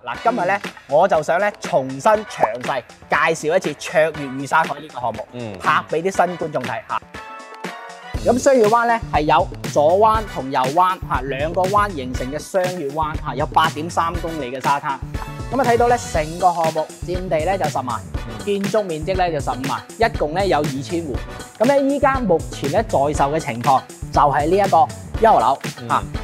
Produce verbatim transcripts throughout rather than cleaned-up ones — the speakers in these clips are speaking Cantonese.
嗱，今日咧我就想咧重新詳細介紹一次卓越御山海呢個項目，嗯、拍俾啲新觀眾睇嚇。咁雙月灣咧係有左灣同右灣嚇兩個灣形成嘅雙月灣嚇，有八點三公里嘅沙灘。咁啊睇到咧成個項目佔地咧就十萬，建築面積咧就十五萬，一共咧有二千戶。咁咧依家目前咧在售嘅情況就係呢一個一號樓嚇。嗯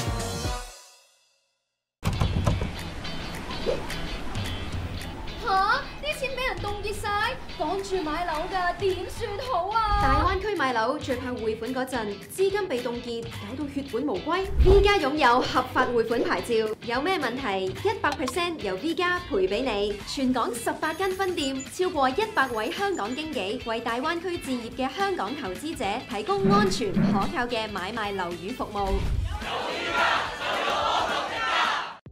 趕住買樓㗎，點算好啊？大灣區買樓最怕匯款嗰陣資金被凍結，搞到血本無歸。V 家擁有合法匯款牌照，有咩問題一百 percent 由 V 家賠俾你。全港十八間分店，超過一百位香港經紀，為大灣區置業嘅香港投資者提供安全可靠嘅買賣樓宇服務。有 V 家就有我同職家。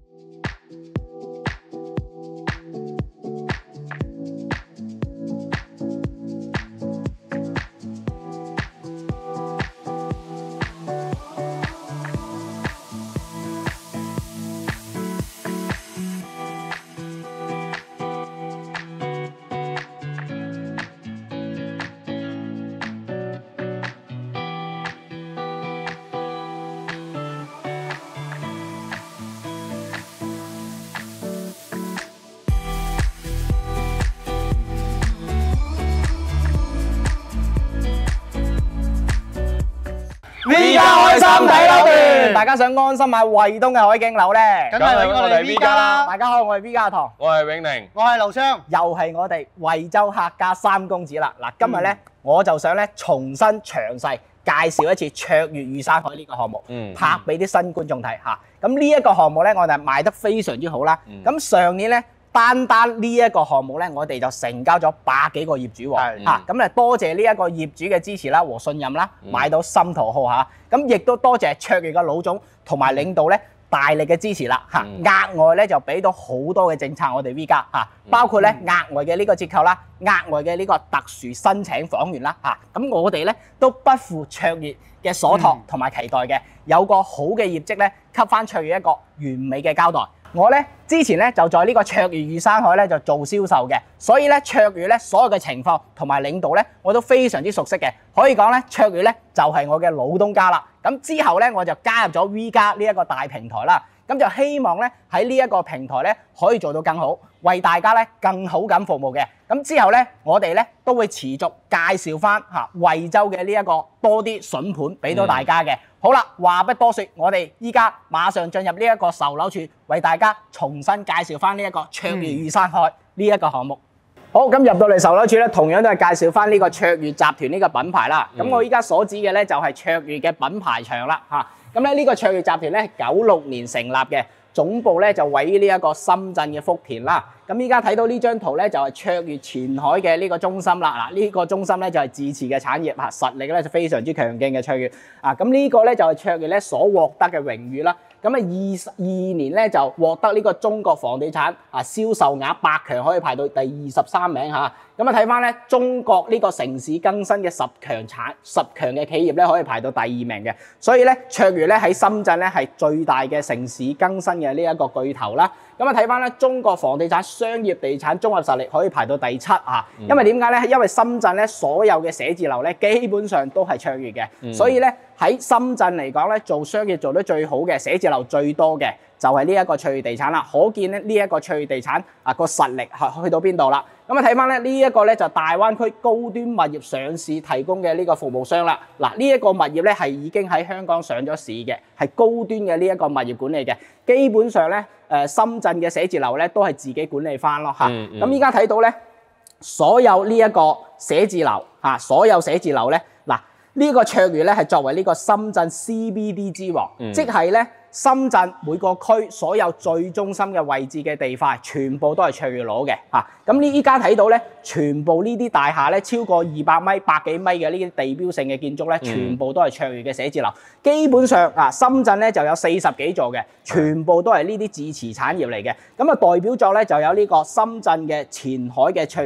V 家開心睇樓團，大家想安心買惠東嘅海景樓咧， 梗係我哋 V 家啦。 大家好，我係 V 家阿唐， 我係永寧， 我係劉昌， 又係我哋惠州客家三公子啦。嗱，今日咧我就想咧重新詳細介紹一次卓越御山海呢個項目，嗯、拍俾啲新觀眾睇嚇。咁呢一個項目咧，我哋賣得非常之好啦。咁、嗯、上年咧，單單呢一個項目咧，我哋就成交咗百幾個業主喎嚇。咁誒多謝呢一個業主嘅支持啦和信任啦，買到心頭好嚇。咁亦都多謝卓越嘅老總同埋領導咧大力嘅支持啦嚇。額外咧就俾到好多嘅政策我哋 V 家嚇，包括咧額外嘅呢個折扣啦，額外嘅呢個特殊申請房源啦嚇。咁我哋咧都不負卓越嘅所託同埋期待嘅，有個好嘅業績咧，給翻卓越一個完美嘅交代。我咧之前咧就在呢個卓越御山海咧就做銷售嘅，所以咧卓越咧所有嘅情況同埋領導咧我都非常之熟悉嘅，可以講咧卓越咧就係我嘅老東家啦。咁之後咧我就加入咗 V 家呢一個大平台啦，咁就希望咧喺呢一個平台咧可以做到更好，為大家咧更好咁服務嘅。咁之後咧我哋咧都會持續介紹翻嚇惠州嘅呢一個多啲筍盤俾到大家嘅。嗯、好啦，話不多說，我哋依家馬上進入呢一個售樓處，為大家重新介紹翻呢一個卓越御山海呢一個項目。好，咁入到嚟售樓處咧，同樣都係介紹翻呢個卓越集團呢個品牌啦。咁、嗯、我依家所指嘅咧就係卓越嘅品牌牆啦嚇。咁咧呢個卓越集團咧九六年成立嘅，總部咧就位於呢一個深圳嘅福田啦。咁依家睇到呢張圖咧就係卓越前海嘅呢個中心啦。嗱，呢個中心咧就係自持嘅產業嚇，實力咧就非常之強勁嘅卓越啊。咁呢個咧就係卓越咧所獲得嘅榮譽啦。咁啊二二年咧就獲得呢個中國房地產啊銷售額百強可以排到第二十三名嚇。咁啊睇翻咧中國呢個城市更新嘅十強產十強嘅企業咧可以排到第二名嘅。所以咧卓越咧喺深圳咧係最大嘅城市更新嘅呢一個巨頭啦。咁啊睇翻咧中國房地產商業地產綜合實力可以排到第七啊。因為點解咧？因為深圳咧所有嘅寫字樓咧基本上都係卓越嘅，嗯、所以咧喺深圳嚟講咧做商業做得最好嘅寫字樓最多嘅就係呢一個卓越地產啦。可見咧呢一個卓越地產啊個實力係去到邊度啦？咁啊睇翻咧呢一個咧就大灣區高端物業上市提供嘅呢個服務商啦。嗱，呢一個物業咧係已經喺香港上咗市嘅，係高端嘅呢一個物業管理嘅。基本上咧誒深圳嘅寫字樓咧都係自己管理翻咯嚇。咁依家睇到咧所有呢一個寫字樓嚇，所有寫字樓咧嗱呢個卓越咧係作為呢個深圳 C B D 之王，嗯、即係咧。深圳每個區所有最中心嘅位置嘅地塊，全部都係卓越攞嘅嚇。咁呢依家睇到咧，全部呢啲大廈咧超過二百米、百幾米嘅呢啲地標性嘅建築咧，全部都係卓越嘅寫字樓。基本上啊，深圳咧就有四十幾座嘅，全部都係呢啲自持產業嚟嘅。咁啊，代表作咧就有呢個深圳嘅前海嘅卓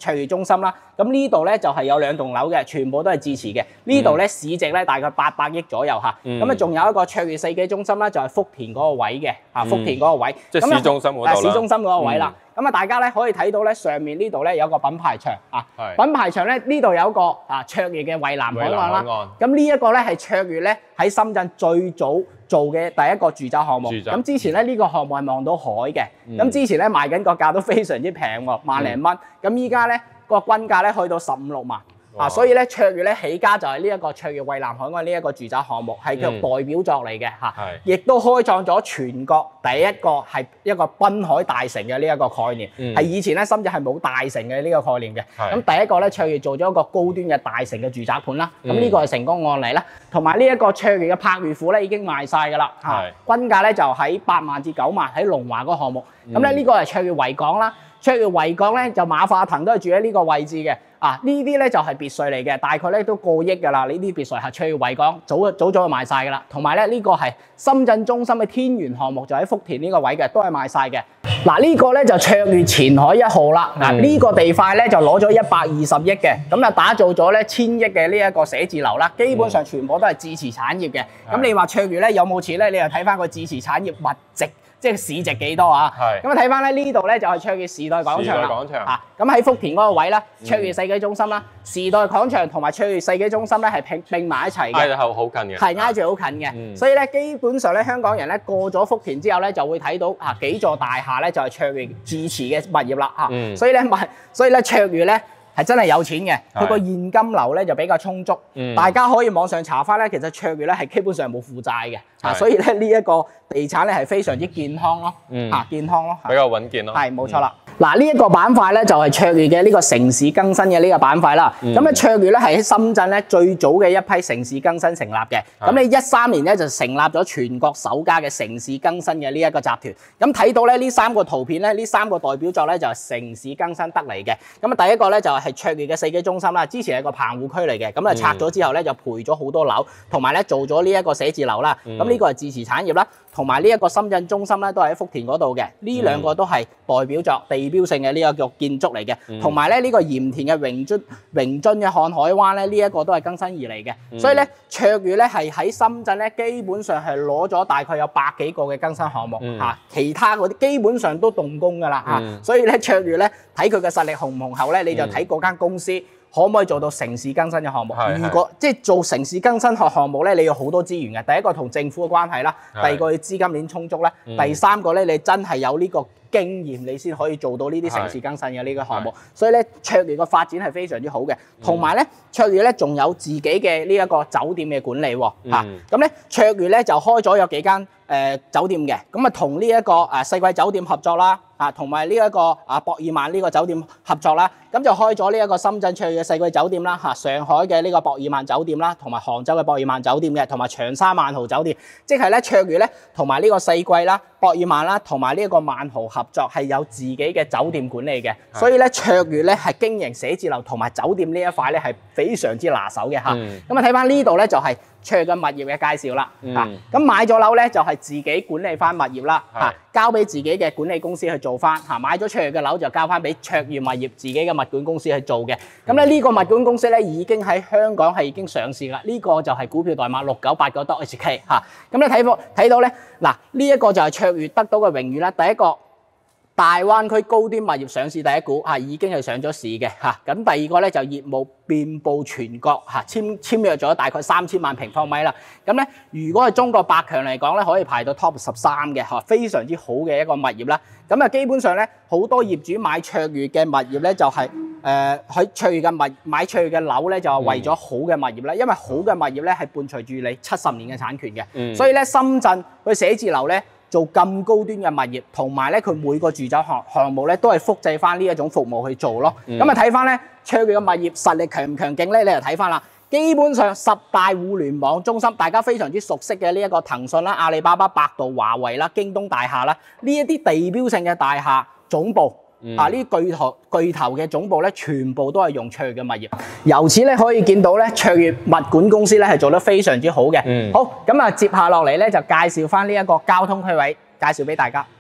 卓越中心啦。咁呢度咧就係有兩棟樓嘅，全部都係自持嘅。呢度咧市值咧大概八百億左右嚇。咁啊仲有一個卓越世紀中心啦，就係福田嗰個位嘅嚇，福田嗰個位。 即係市中心嗰度啦。 市中心嗰個位啦。咁啊，大家咧可以睇到咧上面呢度咧有個品牌牆啊。品牌牆咧呢度有一個啊卓越嘅蔚藍海岸啦。咁呢一個咧係卓越咧喺深圳最早做嘅第一個住宅項目。咁之前咧呢個項目係望到海嘅。咁之前咧賣緊個價都非常之平喎，萬零蚊。咁依家咧個均價咧去到十五六萬。啊，所以咧卓越咧起家就係呢一個卓越蔚藍海岸呢一個住宅項目，係佢代表作嚟嘅嚇，亦都開創咗全國第一個係一個濱海大城嘅呢一個概念，係以前咧深圳係冇大城嘅呢個概念嘅。咁第一個咧卓越做咗一個高端嘅大城嘅住宅盤啦，咁呢個係成功案例啦。同埋呢一個卓越嘅柏悦府咧已經賣晒㗎啦嚇，均價咧就喺八萬至九萬喺龍華嗰個項目。咁咧呢個係卓越維港啦，卓越維港咧就馬化騰都係住喺呢個位置嘅。啊，呢啲咧就係別墅嚟嘅，大概咧都過億㗎啦。呢啲別墅係卓越維港，早早早就賣晒㗎啦。同埋咧呢個係深圳中心嘅天園項目，就喺福田呢個位嘅，都係賣晒嘅。嗱呢個咧就卓越前海一號啦。嗱呢個地塊咧就攞咗一百二十億嘅，咁啊打造咗咧千億嘅呢一個寫字樓啦。基本上全部都係自持產業嘅。咁你話卓越咧有冇錢咧？你又睇翻個自持產業物值。即係市值幾多啊？咁啊睇翻咧呢度咧就係卓越時代廣場啦。廣場啊，咁喺福田嗰個位啦，卓越世紀中心啦，時代廣場同埋卓越世紀中心咧係並並埋一齊嘅。挨住好近嘅。係挨住好近嘅，所以咧基本上咧香港人咧過咗福田之後咧就會睇到啊幾座大廈咧就係卓越自持嘅物業啦嚇。所以咧物，所以咧卓越咧。係真係有錢嘅，佢個現金流咧就比較充足，嗯、大家可以網上查翻咧，其實卓越咧係基本上冇負債嘅，啊，所以咧呢一個地產咧係非常之健康咯，嚇、嗯、健康咯， 比較穩健咯， 係冇錯啦。嗱呢一個板塊咧就係卓越嘅呢個城市更新嘅呢個板塊啦。咁咧、嗯、卓越咧係喺深圳咧最早嘅一批城市更新成立嘅。咁你一三年咧就成立咗全國首家嘅城市更新嘅呢一個集團。咁睇到咧呢三個圖片咧，呢三個代表作咧就係城市更新得嚟嘅。咁啊第一個咧就係卓越嘅世紀中心啦，之前係個棚戶區嚟嘅，咁啊拆咗之後咧就賠咗好多樓，同埋咧做咗呢一個寫字樓啦。咁呢個係自持產業啦，同埋呢一個深圳中心咧都係喺福田嗰度嘅。呢兩個都係代表作地標性嘅呢一個建築嚟嘅，同埋咧呢個鹽田嘅榮津榮津嘅瀚海灣咧呢一個都係更新而嚟嘅。嗯、所以咧卓越咧係喺深圳咧基本上係攞咗大概有百幾個嘅更新項目嚇，嗯、其他嗰啲基本上都動工㗎啦嚇。嗯、所以咧卓越咧睇佢嘅實力雄唔雄厚咧，你就睇嗰間公司可唔可以做到城市更新嘅項目。嗯、如果即係做城市更新學項目咧，你要好多資源嘅。第一個同政府嘅關係啦，第二個要資金鏈充足啦，嗯、第三個咧你真係有呢個經驗，你先可以做到呢啲城市更新嘅呢個項目。所以咧卓越嘅發展係非常之好嘅，同埋咧卓越咧仲有自己嘅呢一個酒店嘅管理喎嚇。咁咧卓越咧就開咗有幾間誒、呃、酒店嘅，咁啊同呢一個誒世紀酒店合作啦。啊，同埋呢一個啊博爾曼呢個酒店合作啦，咁就開咗呢一個深圳卓越嘅世紀酒店啦，嚇上海嘅呢個博爾曼酒店啦，同埋杭州嘅博爾曼酒店嘅，同埋長沙萬豪酒店，即係咧卓越咧同埋呢個世紀啦、博爾曼啦，同埋呢一個萬豪合作係有自己嘅酒店管理嘅，所以咧卓越咧係經營寫字樓同埋酒店呢一塊咧係非常之拿手嘅嚇。咁啊睇翻呢度咧就係卓越嘅物業嘅介紹啦，嚇咁買咗樓咧就係自己管理翻物業啦，嚇交俾自己嘅管理公司去做翻嚇，買咗卓越嘅樓就交翻俾卓越物業自己嘅物管公司去做嘅。咁咧呢個物管公司咧已經喺香港係已經上市啦，呢、這個就係股票代碼六九八九 H K 嚇。咁你睇睇到咧嗱，呢一、這個就係卓越得到嘅榮譽啦，第一個。大灣區高端物業上市第一股嚇，已經係上咗市嘅嚇。咁第二個咧就業務遍佈全國嚇，簽簽約咗大概三千萬平方米啦。咁咧如果係中國百強嚟講咧，可以排到 top 十三嘅嚇，非常之好嘅一個物業啦。咁啊基本上咧，好多業主買卓越嘅物業咧，就係誒喺卓越嘅物買卓越嘅樓咧，就係為咗好嘅物業啦。因為好嘅物業咧係伴隨住你七十年嘅產權嘅，嗯、所以咧深圳佢寫字樓咧。做咁高端嘅物業，同埋咧佢每個住宅項項目咧都係複製翻呢一種服務去做咯。咁啊睇翻咧卓越嘅物業實力強唔強勁咧？你就睇翻啦。基本上十大互聯網中心，大家非常之熟悉嘅呢一個騰訊啦、阿里巴巴、百度、華為啦、京東大廈啦，呢一啲地標性嘅大廈總部。嗯、啊！呢啲巨頭巨頭嘅總部咧，全部都係用卓越嘅物業。由此咧可以見到咧，卓越物管公司咧係做得非常之好嘅。嗯、好，咁啊，接下落嚟咧就介紹翻呢一個交通區位，介紹俾大家。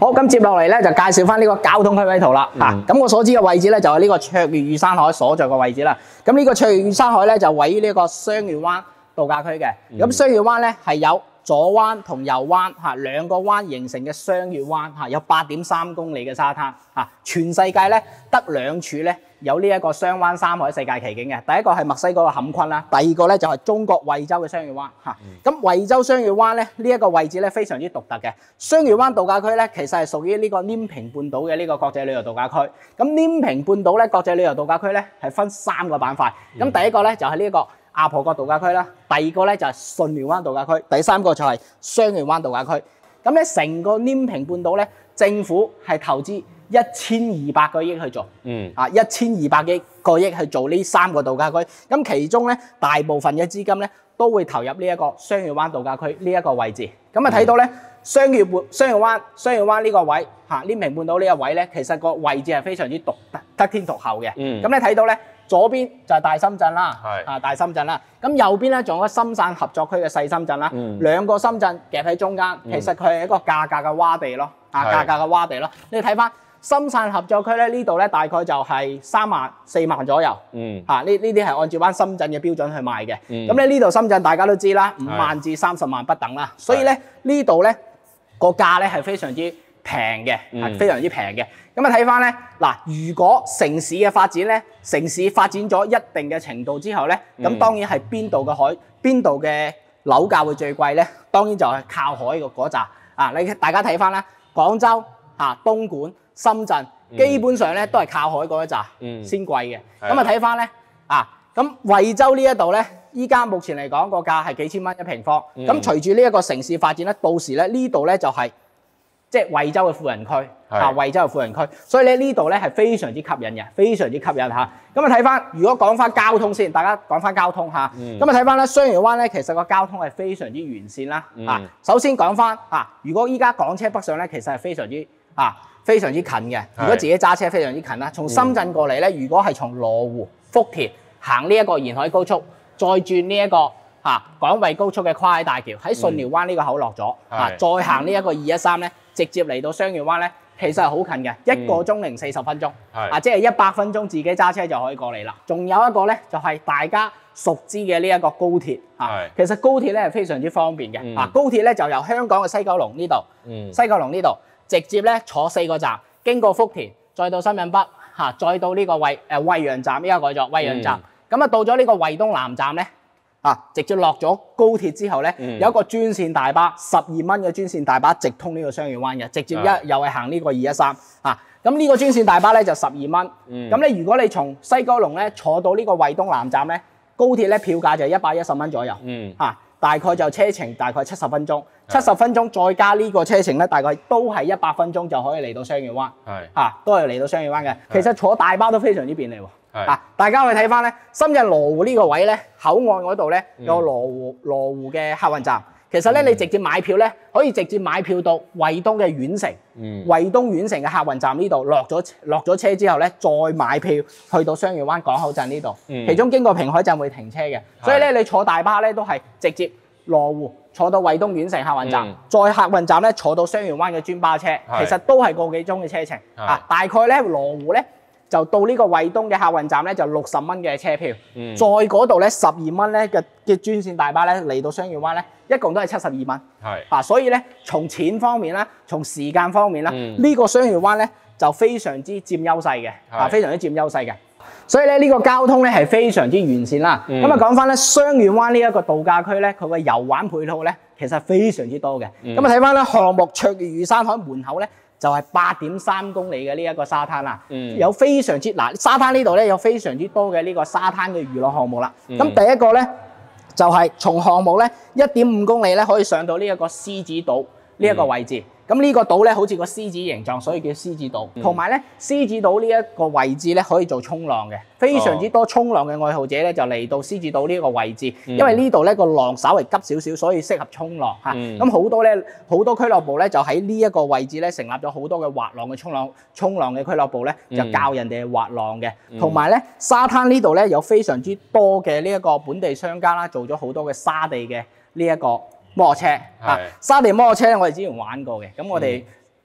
好，咁接落嚟咧就介紹翻呢個交通區位圖啦。嚇、嗯，咁我所知嘅位置咧就係呢個卓越譽山海所在嘅位置啦。咁呢個卓越譽山海咧就位於呢個雙月灣度假區嘅。咁、嗯、雙月灣咧係有左灣同右灣嚇兩個灣形成嘅雙月灣嚇，有八點三公里嘅沙灘嚇。全世界咧得兩處咧有呢一個雙灣三海世界奇景嘅。第一個係墨西哥嘅坎昆啦，第二個咧就係中國惠州嘅雙月灣嚇。咁惠州雙月灣咧呢一個位置咧非常之獨特嘅。雙月灣度假區咧其實係屬於呢個黏平半島嘅呢個國際旅遊度假區。咁黏平半島咧國際旅遊度假區咧係分三個板塊。咁第一個咧就係呢一個阿婆角度假區啦，第二個咧就係順寮灣度假區，第三個就係雙月灣度假區。咁咧成個黏平半島咧，政府係投資一千二百個億去做，嗯，啊一千二百幾個億去做呢三個度假區。咁其中咧大部分嘅資金咧都會投入呢一個雙月灣度假區呢一個位置。咁啊睇到咧雙月雙月灣雙月灣呢個位嚇黏平半島呢個位咧，其實個位置係非常之獨特得天獨厚嘅。嗯，咁你睇到咧。左邊就係大深圳啦，啊大深圳啦，咁右邊咧仲有個深汕合作區嘅細深圳啦，嗯、兩個深圳夾喺中間，其實佢係一個價格嘅窪地咯，啊價格嘅窪地咯。你睇翻深汕合作區咧，呢度咧大概就係三萬四萬左右，嗯，嚇呢呢啲係按照翻深圳嘅標準去賣嘅。咁咧呢度深圳大家都知啦，五萬至三十萬不等啦，所以咧呢度咧個價咧係非常之平嘅，係非常之平嘅。咁啊睇翻咧，嗱，如果城市嘅發展咧，城市發展咗一定嘅程度之後咧，咁、嗯、當然係邊度嘅海，邊度嘅樓價會最貴咧？當然就係靠海嘅嗰扎啊！你大家睇翻啦，廣州、啊東莞、深圳，基本上咧都係靠海嗰一扎先貴嘅。咁啊睇翻咧，啊咁惠州呢一度咧，依家目前嚟講個價係幾千蚊一平方。咁、嗯、隨住呢一個城市發展咧，到時咧呢度咧就係、是。即係惠州嘅富人區，啊惠州嘅富人區，所以咧呢度咧係非常之吸引嘅，非常之吸引嚇。咁啊睇翻，如果講翻交通先，大家講翻交通嚇。咁啊睇翻咧，雙月灣咧其實個交通係非常之完善啦。啊、嗯，首先講翻啊，如果依家港車北上咧，其實係非常之啊非常之近嘅。如果自己揸車非常之近啦，從深圳過嚟咧，如果係從羅湖、福田行呢一個沿海高速，再轉呢一個啊廣惠高速嘅跨海大橋，喺順寮灣呢個口落咗，啊再行呢一個二一三咧。直接嚟到雙月灣咧，其實係好近嘅，一個鐘零四十分鐘，嗯、啊，即係一百分鐘自己揸車就可以過嚟啦。仲有一個咧，就係、是、大家熟知嘅呢一個高鐵，啊，其實高鐵咧係非常之方便嘅，嗯、啊，高鐵咧就由香港嘅西九龍呢度，嗯、西九龍呢度直接咧坐四個站，經過福田，再到深圳北，嚇、啊，再到呢個惠誒惠陽站，依家改咗惠陽站，咁啊、嗯、到咗呢個惠東南站咧。啊！直接落咗高鐵之後咧，嗯、有一個專線大巴，十二蚊嘅專線大巴直通呢個雙月灣嘅，直接一、嗯、又係行呢個二一三啊！咁呢個專線大巴咧就十二蚊。咁咧、嗯、如果你從西九龍咧坐到呢個惠東南站咧，高鐵咧票價就一百一十蚊左右。嗯。啊，大概就車程大概七十分鐘，七十分鐘再加呢個車程咧，大概都係一百分鐘就可以嚟到雙月灣。係。啊，都係嚟到雙月灣嘅。其實坐大巴都非常之便利喎。啊！大家去睇翻咧，深圳羅湖呢個位咧，口岸嗰度咧有羅湖羅湖嘅客運站。其實咧，你直接買票咧，可以直接買票到惠東嘅縣城。嗯。惠東縣城嘅客運站呢度落咗落咗車之後咧，再買票去到雙月灣港口站呢度。嗯。其中經過平海鎮會停車嘅，所以咧你坐大巴咧都係直接羅湖坐到惠東縣城客運站，嗯、再客運站咧坐到雙月灣嘅專巴車，其實都係個幾鐘嘅車程。啊，大概咧羅湖咧。就到呢個惠東嘅客運站咧，就六十蚊嘅車票，嗯、再嗰度咧十二蚊咧嘅嘅專線大巴咧嚟到雙月灣咧，一共都係七十二蚊。係啊，所以咧從錢方面啦，從時間方面啦，呢、嗯、個雙月灣咧就非常之佔優勢嘅，啊非常之佔優勢嘅。所以咧呢個交通咧係非常之完善啦。咁啊講翻咧雙月灣呢一個度假區咧，佢個遊玩配套咧其實非常之多嘅。咁啊睇翻咧項目卓越譽山海門口咧。就係八點三公里嘅呢一個沙灘啦，嗯、有非常之嗱沙灘呢度咧有非常之多嘅呢個沙灘嘅娛樂項目啦。咁、嗯、第一個咧就係、是、從項目咧一點五公里咧可以上到呢一個獅子島呢一個位置。咁呢、嗯、個島咧好似個獅子形狀，所以叫獅子島。同埋咧獅子島呢一個位置咧可以做衝浪嘅，非常之多衝浪嘅愛好者咧就嚟到獅子島呢一個位置，嗯、因為呢度咧個浪稍微急少少，所以適合衝浪嚇。咁好、嗯、多咧好多俱樂部咧就喺呢一個位置咧成立咗好多嘅滑浪嘅衝浪衝浪嘅俱樂部咧，就教人哋滑浪嘅。同埋咧沙灘呢度咧有非常之多嘅呢一個本地商家啦，做咗好多嘅沙地嘅呢一個摩托車嚇，沙地摩托車咧，我哋之前玩過嘅，咁我哋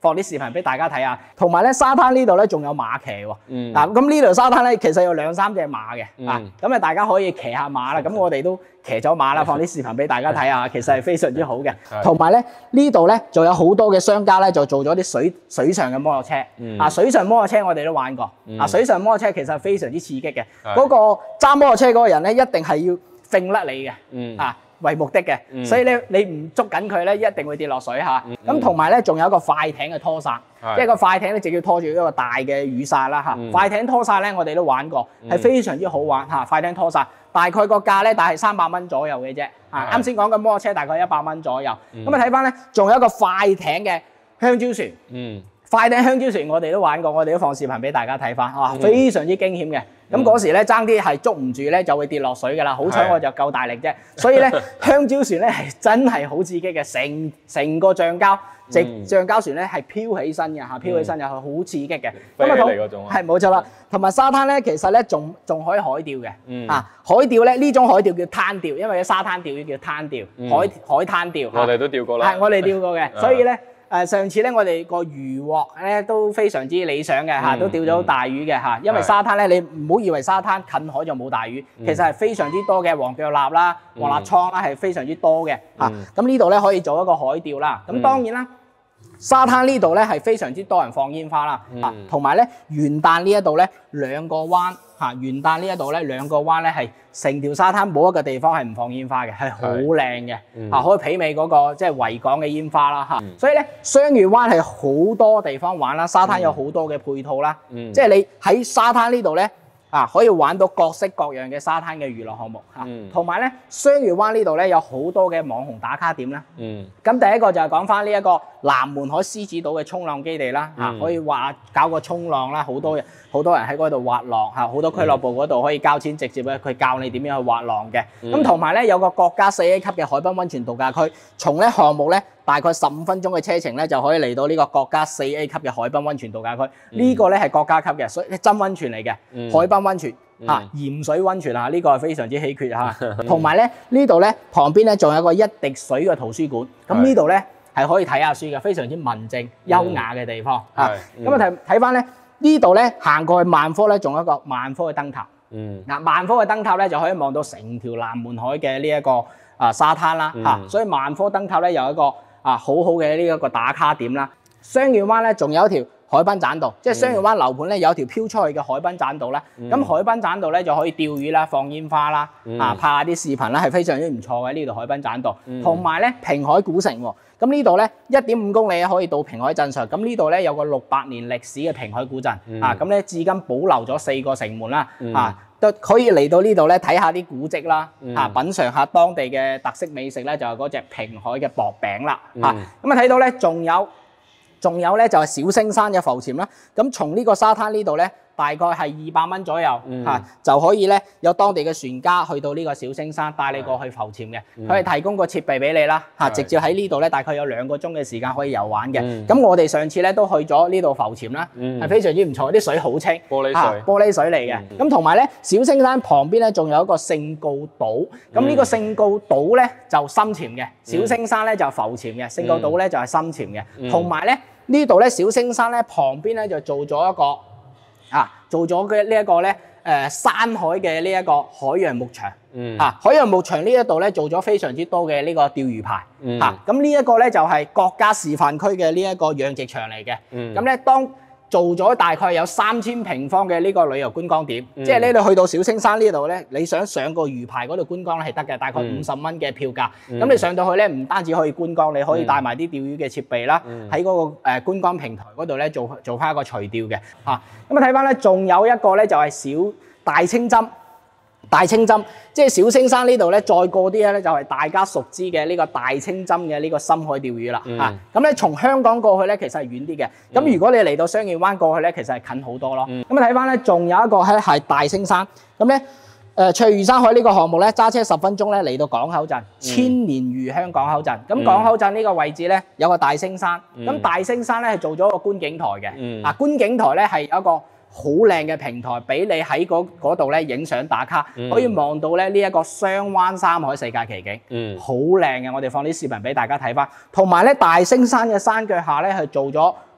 放啲視頻俾大家睇下。同埋咧沙灘呢度咧仲有馬騎喎。 嗯。 嗱咁呢度沙灘咧其實有兩三隻馬嘅。 嗯。 啊，咁啊大家可以騎下馬啦。咁我哋都騎咗馬啦，放啲視頻俾大家睇下，其實係非常之好嘅。同埋咧呢度咧仲有好多嘅商家咧就做咗啲水水上嘅摩托車。嗯。啊，水上摩托車我哋都玩過。嗯。啊，水上摩托車其實非常之刺激嘅。嗰個揸摩托車嗰個人咧一定係要揈甩你嘅。嗯。啊。為目的嘅，嗯、所以咧你唔捉緊佢咧，一定會跌落水嚇。咁同埋咧，仲有一個快艇嘅拖傘，即係個快艇咧直接拖住一個大嘅雨傘啦嚇。嗯、快艇拖傘咧，我哋都玩過，係、嗯、非常之好玩嚇。快艇拖傘大概個價咧，大係三百蚊左右嘅啫。啊，啱先講嘅摩托車大概一百蚊左右。咁啊睇翻咧，仲有一個快艇嘅香蕉船。嗯。快艇香蕉船我哋都玩過，我哋都放視頻俾大家睇翻，啊，非常之驚險嘅。咁嗰時咧爭啲係捉唔住咧，就會跌落水㗎啦。好彩我就夠大力啫。所以咧香蕉船咧係真係好刺激嘅，成成個橡膠直橡膠船咧係飄起身嘅嚇，飄起身又係好刺激嘅。 飛起嚟嗰種啊。係冇錯啦，同埋沙灘咧其實咧仲仲可以海釣嘅。嗯。啊，海釣咧呢種海釣叫灘釣，因為沙灘釣魚叫灘釣，海海灘釣。 我哋都釣過啦。 係，我哋釣過嘅，所以咧。誒上次咧，我哋個漁獲咧都非常之理想嘅嚇，都釣咗大魚嘅嚇。因為沙灘咧，你唔好以為沙灘近海就冇大魚，其實係非常之多嘅黃腳臘啦、黃臘倉啦，係非常之多嘅嚇。咁呢度咧可以做一個海釣啦。咁當然啦，沙灘呢度咧係非常之多人放煙花啦嚇，同埋咧元旦呢一度咧兩個灣嚇，元旦呢一度咧兩個灣咧係成條沙灘冇一個地方係唔放煙花嘅，係好靚嘅嚇，可以媲美嗰個即係維港嘅煙花啦嚇。所以咧雙月灣係好多地方玩啦，沙灘有好多嘅配套啦，即係你喺沙灘呢度咧啊可以玩到各式各樣嘅沙灘嘅娛樂項目嚇，同埋咧雙月灣呢度咧有好多嘅網紅打卡點啦。咁第一個就係講翻呢一個南門海獅子島嘅衝浪基地啦嚇，可以話搞個衝浪啦，好多好多人喺嗰度滑浪嚇，好多俱樂部嗰度可以交錢直接咧佢教你點樣去滑浪嘅。咁同埋咧有個國家四 A 級嘅海濱溫泉度假區，從咧項目咧大概十五分鐘嘅車程咧就可以嚟到呢個國家四 A 級嘅海濱溫泉度假區。呢個咧係國家級嘅，所以真溫泉嚟嘅，海濱溫泉嚇，鹽水溫泉嚇，呢個係非常之稀缺嚇。同埋咧呢度咧旁邊咧仲有個一滴水嘅圖書館，咁呢度咧係可以睇下書嘅，非常之文靜優雅嘅地方嚇。咁啊睇睇翻咧。呢度咧行過去萬科咧，仲有一個萬科嘅燈塔。嗯，嗱萬科嘅燈塔咧就可以望到成條南門海嘅呢一個啊沙灘啦嚇，所以萬科燈塔咧有一個啊好好嘅呢一個打卡點啦。雙月灣咧仲有一條海濱棧道，即係雙月灣樓盤咧有條飄出去嘅海濱棧道啦。咁海濱棧道咧就可以釣魚啦、放煙花啦、啊拍下啲視頻啦，係非常之唔錯嘅呢度海濱棧道。同埋咧平海古城喎。咁呢度咧一點五公里可以到平海鎮上，咁呢度咧有個六百年歷史嘅平海古鎮，嗯、啊咁咧至今保留咗四個城門啦，嗯、啊都可以嚟到呢度咧睇下啲古蹟啦，嗯、啊品嚐下當地嘅特色美食咧，就係嗰隻平海嘅薄餅啦，嗯、啊咁啊睇到咧仲有仲有咧就係小星山嘅浮潛啦，咁從呢個沙灘呢度咧。大概係二百蚊左右嚇、嗯啊，就可以咧有當地嘅船家去到呢個小星山帶你過去浮潛嘅，佢係、嗯、提供個設備俾你啦嚇，是直接喺呢度咧大概有兩個鐘嘅時間可以遊玩嘅。咁、嗯、我哋上次咧都去咗呢度浮潛啦，係、嗯、非常之唔錯，啲水好清，玻璃水，啊、玻璃水嚟嘅。咁同埋咧小星山旁邊咧仲有一個聖告島，咁呢、嗯、個聖告島咧就深潛嘅，小星山咧就浮潛嘅，聖告島咧就係深潛嘅。同埋咧呢度咧小星山咧旁邊咧就做咗一個。啊，做咗嘅呢一個咧，誒、呃、山海嘅呢一個海洋牧場，嗯，啊海洋牧場呢一度咧做咗非常之多嘅呢個釣魚牌，嗯，嚇咁呢一個咧就係、是、國家示範區嘅呢一個養殖場嚟嘅，嗯，咁咧當做咗大概有三千平方嘅呢個旅遊觀光點，嗯、即係咧你去到小星山呢度咧，你想上個魚排嗰度觀光咧係得嘅，大概五十蚊嘅票價。咁、嗯、你上到去咧，唔單止可以觀光，你可以帶埋啲釣魚嘅設備啦，喺嗰、嗯、個誒觀光平台嗰度咧做做翻一個垂釣嘅。嚇咁啊睇翻咧，仲有一個咧就係小大清針。大清針，即係小星山呢度咧，再過啲咧就係大家熟知嘅呢個大清針嘅呢個深海釣魚啦。嗯、啊，咁咧從香港過去咧，其實係遠啲嘅。咁、嗯、如果你嚟到雙月灣過去咧，其實係近好多咯。咁啊睇翻咧，仲有一個咧係大星山。咁咧誒翠嶼山海呢個項目咧，揸車十分鐘咧嚟到港口鎮，嗯、千年魚鄉港口鎮。咁港口鎮呢個位置咧有個大星山。咁、嗯、大星山咧係做咗個觀景台嘅。嗯、啊，觀景台咧係有一個好靚嘅平台，俾你喺嗰度咧影相打卡，嗯、可以望到咧呢一個雙灣三海世界奇景，好靚嘅。我哋放啲視頻俾大家睇翻。同埋咧大星山嘅山腳下咧係做咗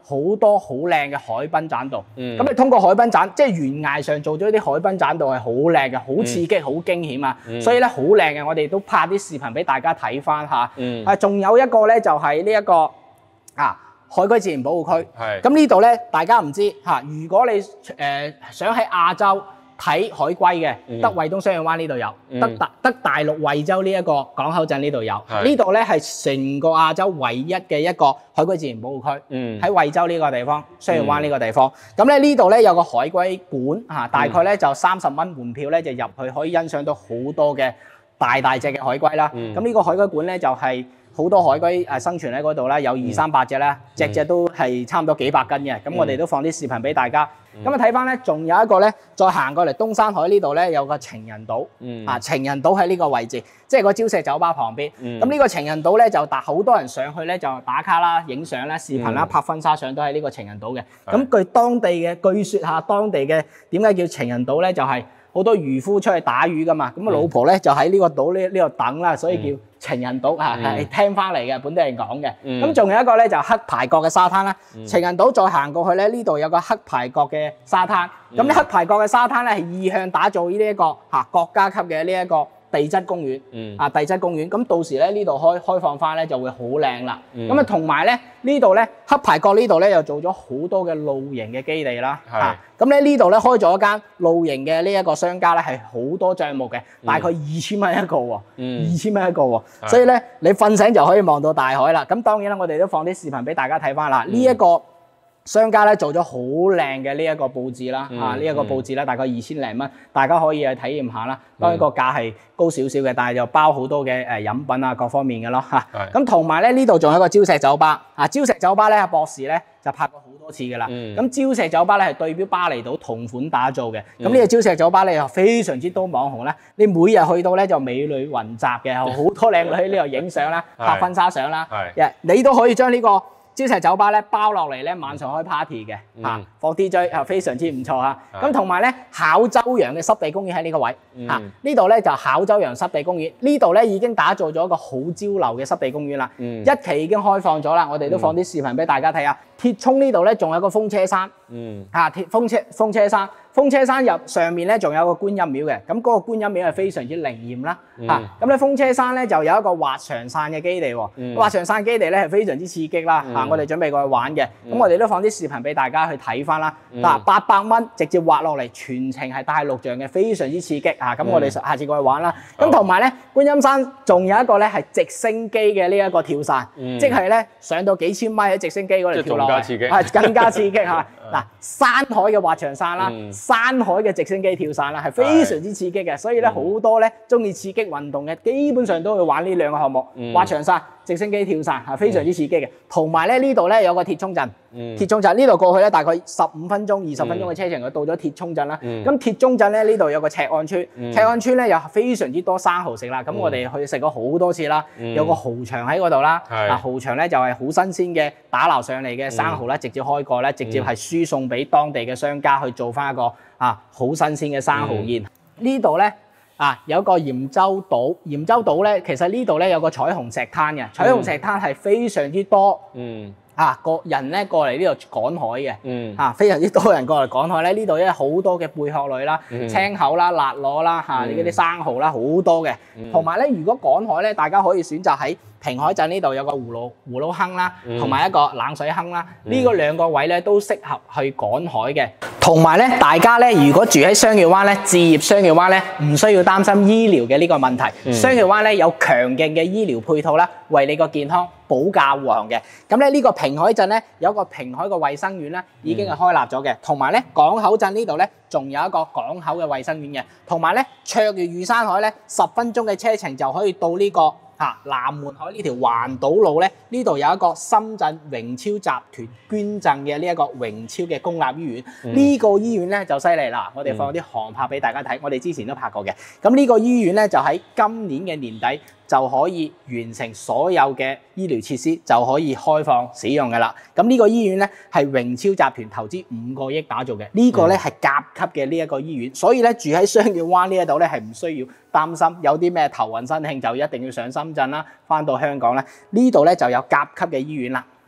好多好靚嘅海濱棧道。咁、 嗯、 你通過海濱棧，即係懸崖上做咗啲海濱棧道係好靚嘅，好刺激、好、嗯、驚險啊！嗯、所以咧好靚嘅，我哋都拍啲視頻俾大家睇翻嚇。嗯、啊，仲有一個咧就係呢一個啊海龜自然保護區。係。咁呢度咧，大家唔知嚇、啊，如果你誒、呃、想喺亞洲睇海龜嘅，嗯、得惠東雙月灣呢度有，嗯、得大得大陸惠州呢一個港口鎮呢度有。呢度咧係成個亞洲唯一嘅一個海龜自然保護區。嗯，喺惠州呢個地方，雙月灣呢個地方。咁咧、嗯、呢度咧有個海龜館嚇，大概咧就三十蚊門票咧就入去，可以欣賞到好多嘅大大隻嘅海龜啦。咁呢、嗯、個海龜館咧就係、是。好多海龜誒生存喺嗰度啦，有二三百隻啦，隻隻都係差唔多幾百斤嘅。咁、嗯、我哋都放啲視頻俾大家。咁啊睇翻咧，仲有一個咧，再行過嚟東山海呢度咧，有個情人島。嗯、啊，情人島喺呢個位置，即係個礁石酒吧旁邊。咁呢、嗯、個情人島咧就打好多人上去咧，就打卡啦、影相啦、視頻啦、嗯、拍婚紗相都喺呢個情人島嘅。咁、嗯、據當地嘅據說下，當地嘅點解叫情人島咧？就係、是、好多漁夫出去打魚噶嘛。咁啊老婆咧就喺呢個島呢呢度等啦，所以叫情人島嚇，係、嗯、聽翻嚟嘅本地人講嘅。咁仲、嗯、有一個咧就黑牌角嘅沙灘啦。嗯、情人島再行過去咧，呢度有個黑牌角嘅沙灘。咁呢、嗯、黑牌角嘅沙灘咧係意向打造呢一個嚇國家級嘅呢一個地質公園。嗯、啊地質公園，咁到時咧呢度開開放翻咧就會好靚啦。咁啊同埋咧呢度咧黑牌角呢度咧又做咗好多嘅露營嘅基地啦。嚇咁咧呢度咧開咗一間露營嘅呢一個商家咧係好多帳目嘅，大概二千蚊一個喎。二千蚊一個喎。嗯、所以咧你瞓醒就可以望到大海啦。咁當然啦，我哋都放啲視頻俾大家睇翻啦。呢一、嗯、個商家咧做咗好靚嘅呢一個佈置啦，嗯、啊呢一、這個佈置咧大概二千零蚊，大家可以去體驗下啦。當然個價係高少少嘅，但係就包好多嘅誒飲品啊各方面嘅咯嚇。咁同埋咧呢度仲有一個礁石酒吧，啊礁石酒吧咧博士咧就拍過好多次㗎啦。咁礁、嗯、石酒吧咧係對標巴厘島同款打造嘅。咁呢、嗯、個礁石酒吧咧又非常之多網紅咧，你每日去到咧就美女雲集嘅，好多靚女喺呢度影相啦、拍婚紗相啦。係，你都可以將呢、這個礁石酒吧咧包落嚟咧，晚上開 party 嘅，嚇、嗯、放 D J 啊，非常之唔錯嚇。咁同埋咧，巧洲洋嘅濕地公園喺呢個位，嚇、嗯、呢度咧就巧洲洋濕地公園，呢度咧已經打造咗一個好招流嘅濕地公園啦。嗯、一期已經開放咗啦，我哋都放啲視頻俾大家睇下。鐵涌呢度咧仲有個風車山，嗯，嚇鐵風車風車山。風車山入上面咧，仲有個觀音廟嘅，咁嗰個觀音廟係非常之靈驗啦，嚇咁咧風車山咧就有一個滑翔傘嘅基地喎，嗯、滑翔傘基地咧係非常之刺激啦，嚇、嗯啊、我哋準備過去玩嘅，咁、嗯、我哋都放啲視頻俾大家去睇翻啦，嗱八百蚊直接滑落嚟，全程係帶錄像嘅，非常之刺激嚇，咁、啊、我哋下次過去玩啦，咁同埋咧觀音山仲有一個咧係直升機嘅呢一個跳傘，嗯、即係咧上到幾千米喺直升機嗰度跳落嚟，係更加刺激嚇。嗱，山海嘅滑翔傘啦，嗯、山海嘅直升機跳傘啦，係非常之刺激嘅，所以咧好多咧中意刺激運動嘅，基本上都會玩呢兩個項目，嗯、滑翔傘、直升機跳傘係非常之刺激嘅。同埋咧呢度咧有個鐵涌鎮，嗯、鐵涌鎮呢度過去咧大概十五分鐘、二十分鐘嘅車程，就到咗鐵涌鎮啦。咁、嗯、鐵涌鎮咧呢度有個赤岸村，嗯、赤岸村咧有非常之多生蠔食啦。咁、嗯、我哋去食過好多次啦，嗯、有個蠔場喺嗰度啦。嗱、嗯，蠔場咧就係好新鮮嘅打撈上嚟嘅生蠔咧，直接開過咧，直接係輸送俾當地嘅商家去做翻一個啊好新鮮嘅生蠔宴。嗯、呢度咧啊有個鹽洲島，鹽洲島咧其實呢度咧有個彩虹石灘嘅，彩虹石灘係非常之多。嗯。啊！個人咧過嚟呢度趕海嘅，嗯，啊非常之多人過嚟趕海咧。呢度咧好多嘅貝殼類啦、嗯、青口啦、辣螺啦，嚇呢啲生蠔啦，好多嘅。同埋咧，如果趕海咧，大家可以選擇喺平海鎮呢度有個葫蘆葫蘆坑啦，同埋、嗯、一個冷水坑啦。呢個、嗯、兩個位咧都適合去趕海嘅。同埋咧，大家咧如果住喺雙月灣咧，置業雙月灣咧，唔需要擔心醫療嘅呢個問題。嗯、雙月灣咧有強勁嘅醫療配套啦，為你個健康保駕護航嘅。咁咧呢個平海鎮咧有個平海嘅衛生院咧已經係開立咗嘅。同埋咧港口鎮呢度咧仲有一個港口嘅衛生院嘅。同埋咧卓越嶼山海咧十分鐘嘅車程就可以到呢、這個。啊！南門海呢條環島路咧，呢度有一個深圳榮超集團捐贈嘅呢一個榮超嘅公立醫院。呢、嗯、個醫院咧就犀利啦！我哋放啲航拍俾大家睇，我哋之前都拍過嘅。咁呢個醫院咧就喺今年嘅年底就可以完成所有嘅醫療設施，就可以開放使用㗎啦。咁呢個醫院咧係榮超集團投資五個億打造嘅，呢、這個咧係甲級嘅呢一個醫院，所以咧住喺雙月灣呢一度咧係唔需要擔心有啲咩頭暈身㷫就一定要上深圳啦，翻到香港咧呢度咧就有甲級嘅醫院啦。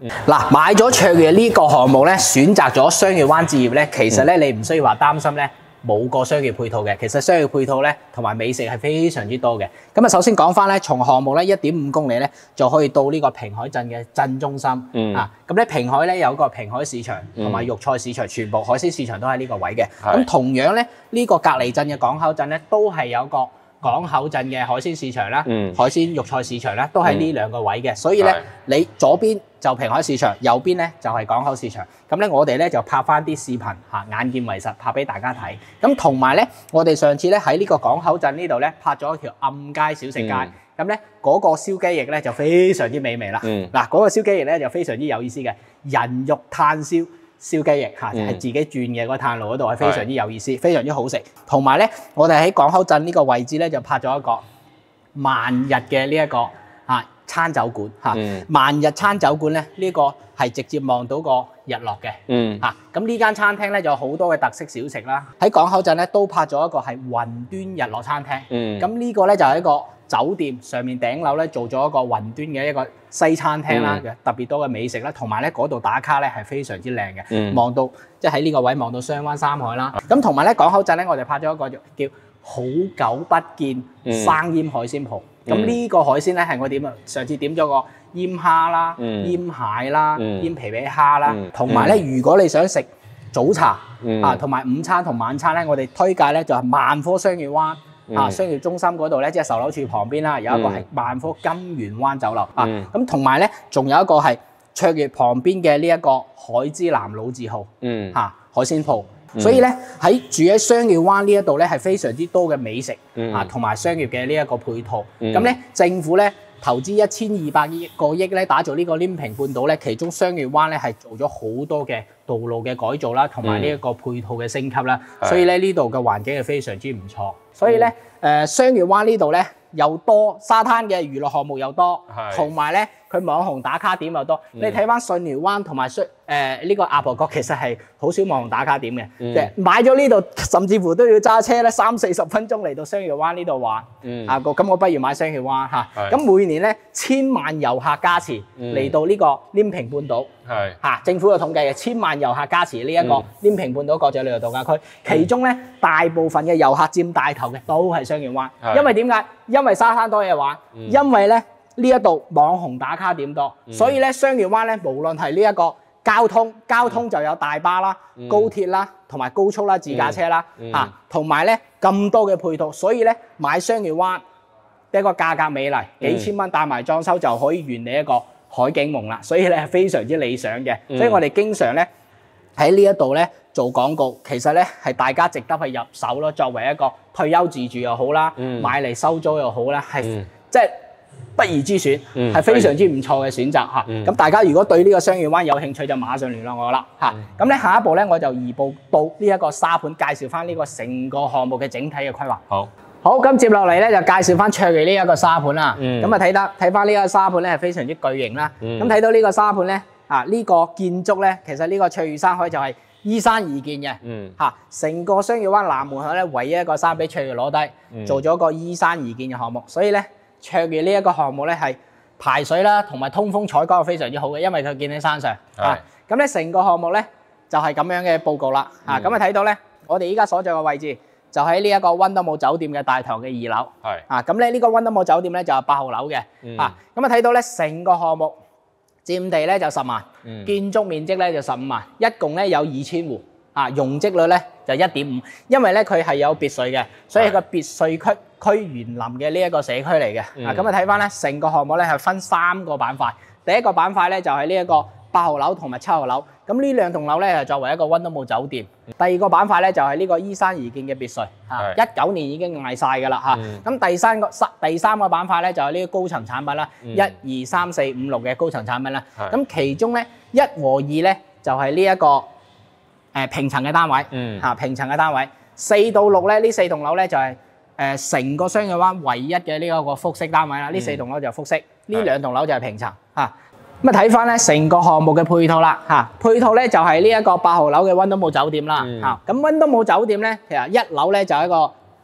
嗱，買咗卓越呢個項目咧，選擇咗商業灣置業咧，其實咧你唔需要話擔心咧冇個商業配套嘅。其實商業配套咧同埋美食係非常之多嘅。咁啊，首先講翻咧，從項目咧一點五公里咧就可以到呢個平海鎮嘅鎮中心。嗯、啊，咁咧平海咧有個平海市場同埋肉菜市場，全部海鮮市場都喺呢個位嘅。咁、嗯、同樣咧呢、這個隔離鎮嘅港口鎮咧都係有個港口鎮嘅海鮮市場啦，嗯、海鮮肉菜市場咧都喺呢兩個位嘅。所以咧你左邊就平海市場，右邊咧就係港口市場。咁咧我哋咧就拍翻啲視頻嚇，眼見為實，拍俾大家睇。咁同埋咧，我哋上次咧喺呢個港口鎮呢度咧拍咗一條暗街小食街。咁咧嗰個燒雞翼咧就非常之美味啦。嗱、嗯，嗰、嗰個燒雞翼咧就非常之有意思嘅，人肉炭燒燒雞翼嚇，係、嗯、自己轉嘅嗰炭爐嗰度係非常之有意思，非常之好食。同埋咧，我哋喺港口鎮呢個位置咧就拍咗一個萬日嘅呢一個嚇餐酒館嚇。嗯、萬日餐酒館咧呢、呢個係直接望到個日落嘅。嗯嚇，咁呢間餐廳咧就有好多嘅特色小食啦。喺港口鎮咧都拍咗一個係雲端日落餐廳。嗯，咁呢個咧就係一個酒店上面頂樓咧做咗一個雲端嘅一個西餐廳啦，嗯、特別多嘅美食啦，同埋咧嗰度打卡咧係非常之靚嘅，望、嗯、到即係喺呢個位望到雙灣三海啦。咁同埋咧港口鎮咧，我哋拍咗一個叫好久不見生腌海鮮鋪。咁呢、嗯、個海鮮咧係我點啊？上次點咗個腌蝦啦、嗯、腌蟹啦、嗯、腌皮皮蝦啦，同埋咧如果你想食早茶、嗯、啊，同埋午餐同晚餐咧，我哋推介咧就係萬科商業灣。啊！商業中心嗰度咧，即係售樓處旁邊啦，有一個係萬科金源灣酒樓、嗯、啊。咁同埋咧，仲有一個係卓越旁邊嘅呢一個海之南老字號，嗯，嚇、啊、海鮮鋪。嗯、所以咧喺住喺商業灣呢一度咧，係非常之多嘅美食、嗯、啊，同埋商業嘅呢一個配套。咁咧、嗯，政府咧投資一千二百億個億咧，打造呢個稔平半島咧，其中商業灣咧係做咗好多嘅道路嘅改造啦，同埋呢一個配套嘅升級啦。嗯、所以咧呢度嘅環境係非常之唔錯。所以咧，誒、呃、商業灣呢度咧又多沙灘嘅娛樂項目又多，同埋咧佢網紅打卡點又多。嗯、你睇翻巽寮灣同埋誒呢個阿婆角，其實係好少網紅打卡點嘅。即係、嗯、買咗呢度，甚至乎都要揸車咧三四十分鐘嚟到商業灣呢度玩。嗯、啊個咁我不如買商業灣嚇。咁、啊、每年咧千萬遊客加持嚟到呢個稔平半島。係嚇是，政府有統計嘅千萬遊客加持呢一個稔平半島國際旅遊度假區，嗯、其中咧大部分嘅遊客佔大頭嘅都係商業灣，是因為點解？因為沙灘多嘢玩，嗯、因為咧呢一度網紅打卡點多，嗯、所以咧商業灣咧無論係呢一個交通，交通就有大巴啦、嗯、高鐵啦、同埋高速啦、自駕車啦嚇，同埋咧咁多嘅配套，所以咧買商業灣一個價格美麗，幾千蚊帶埋裝修就可以圓你一個海景夢啦，所以咧係非常之理想嘅，嗯、所以我哋經常咧喺呢一度咧做廣告，其實咧係大家值得去入手咯。作為一個退休自住又好啦，嗯、買嚟收租又好啦，係、嗯、即係不二之選，係、嗯、非常之唔錯嘅選擇嚇。咁、嗯、大家如果對呢個商業灣有興趣，就馬上聯絡我啦嚇。咁咧、嗯、下一步咧我就移步到呢一個沙盤，介紹翻呢個成個項目嘅整體嘅規劃。好。好，咁接落嚟咧就介紹翻卓越呢一個沙盤啦。咁啊睇得睇翻呢個沙盤咧係非常之巨型啦。咁睇、嗯、到呢個沙盤咧啊呢、這個建築咧，其實呢個卓越山海就係依山而建嘅。嚇，成個商業灣南門口咧唯一一個山俾卓越攞低，嗯、做咗個依山而建嘅項目。所以咧卓越呢一個項目咧係排水啦，同埋通風採光係非常之好嘅，因為佢建喺山上。是啊，咁咧成個項目咧就係、是、咁樣嘅報告啦。嗯、啊，咁啊睇到咧，我哋依家所在嘅位置。就喺呢一個溫德姆酒店嘅大堂嘅二樓，係是啊，咁咧呢個溫德姆酒店咧就係八號樓嘅，嗯、啊，咁啊睇到咧成個項目佔地咧就十萬，嗯、建築面積咧就十五萬，一共咧有二千戶，啊，容積率咧就一點五，因為咧佢係有別墅嘅，所以係個別墅區區園林嘅呢一個社區嚟嘅，嗯、啊，咁啊睇翻咧成個項目咧係分三個板塊，第一個板塊咧就係呢一個八號樓同埋七號樓，咁呢兩棟樓咧係作為一個溫德姆酒店。第二個板塊咧就係呢個依山而建嘅別墅，嚇一九年已經賣晒㗎啦嚇。咁、嗯、第三個第三個板塊咧就係呢個高層產品啦，一二三四五六嘅高層產品啦。咁是其中咧一和二咧就係呢一個誒、呃、平層嘅單位，嚇、嗯、平層嘅單位。四到六咧呢四棟樓咧就係誒成個商業灣唯一嘅呢一個複式單位啦。呢、嗯、四棟樓就係複式，呢是兩棟樓就係平層嚇。咁啊睇翻咧成個項目嘅配套啦嚇，配套咧就係呢一個八號樓嘅溫德姆酒店啦嚇。咁溫德姆酒店咧其實一樓咧就係一個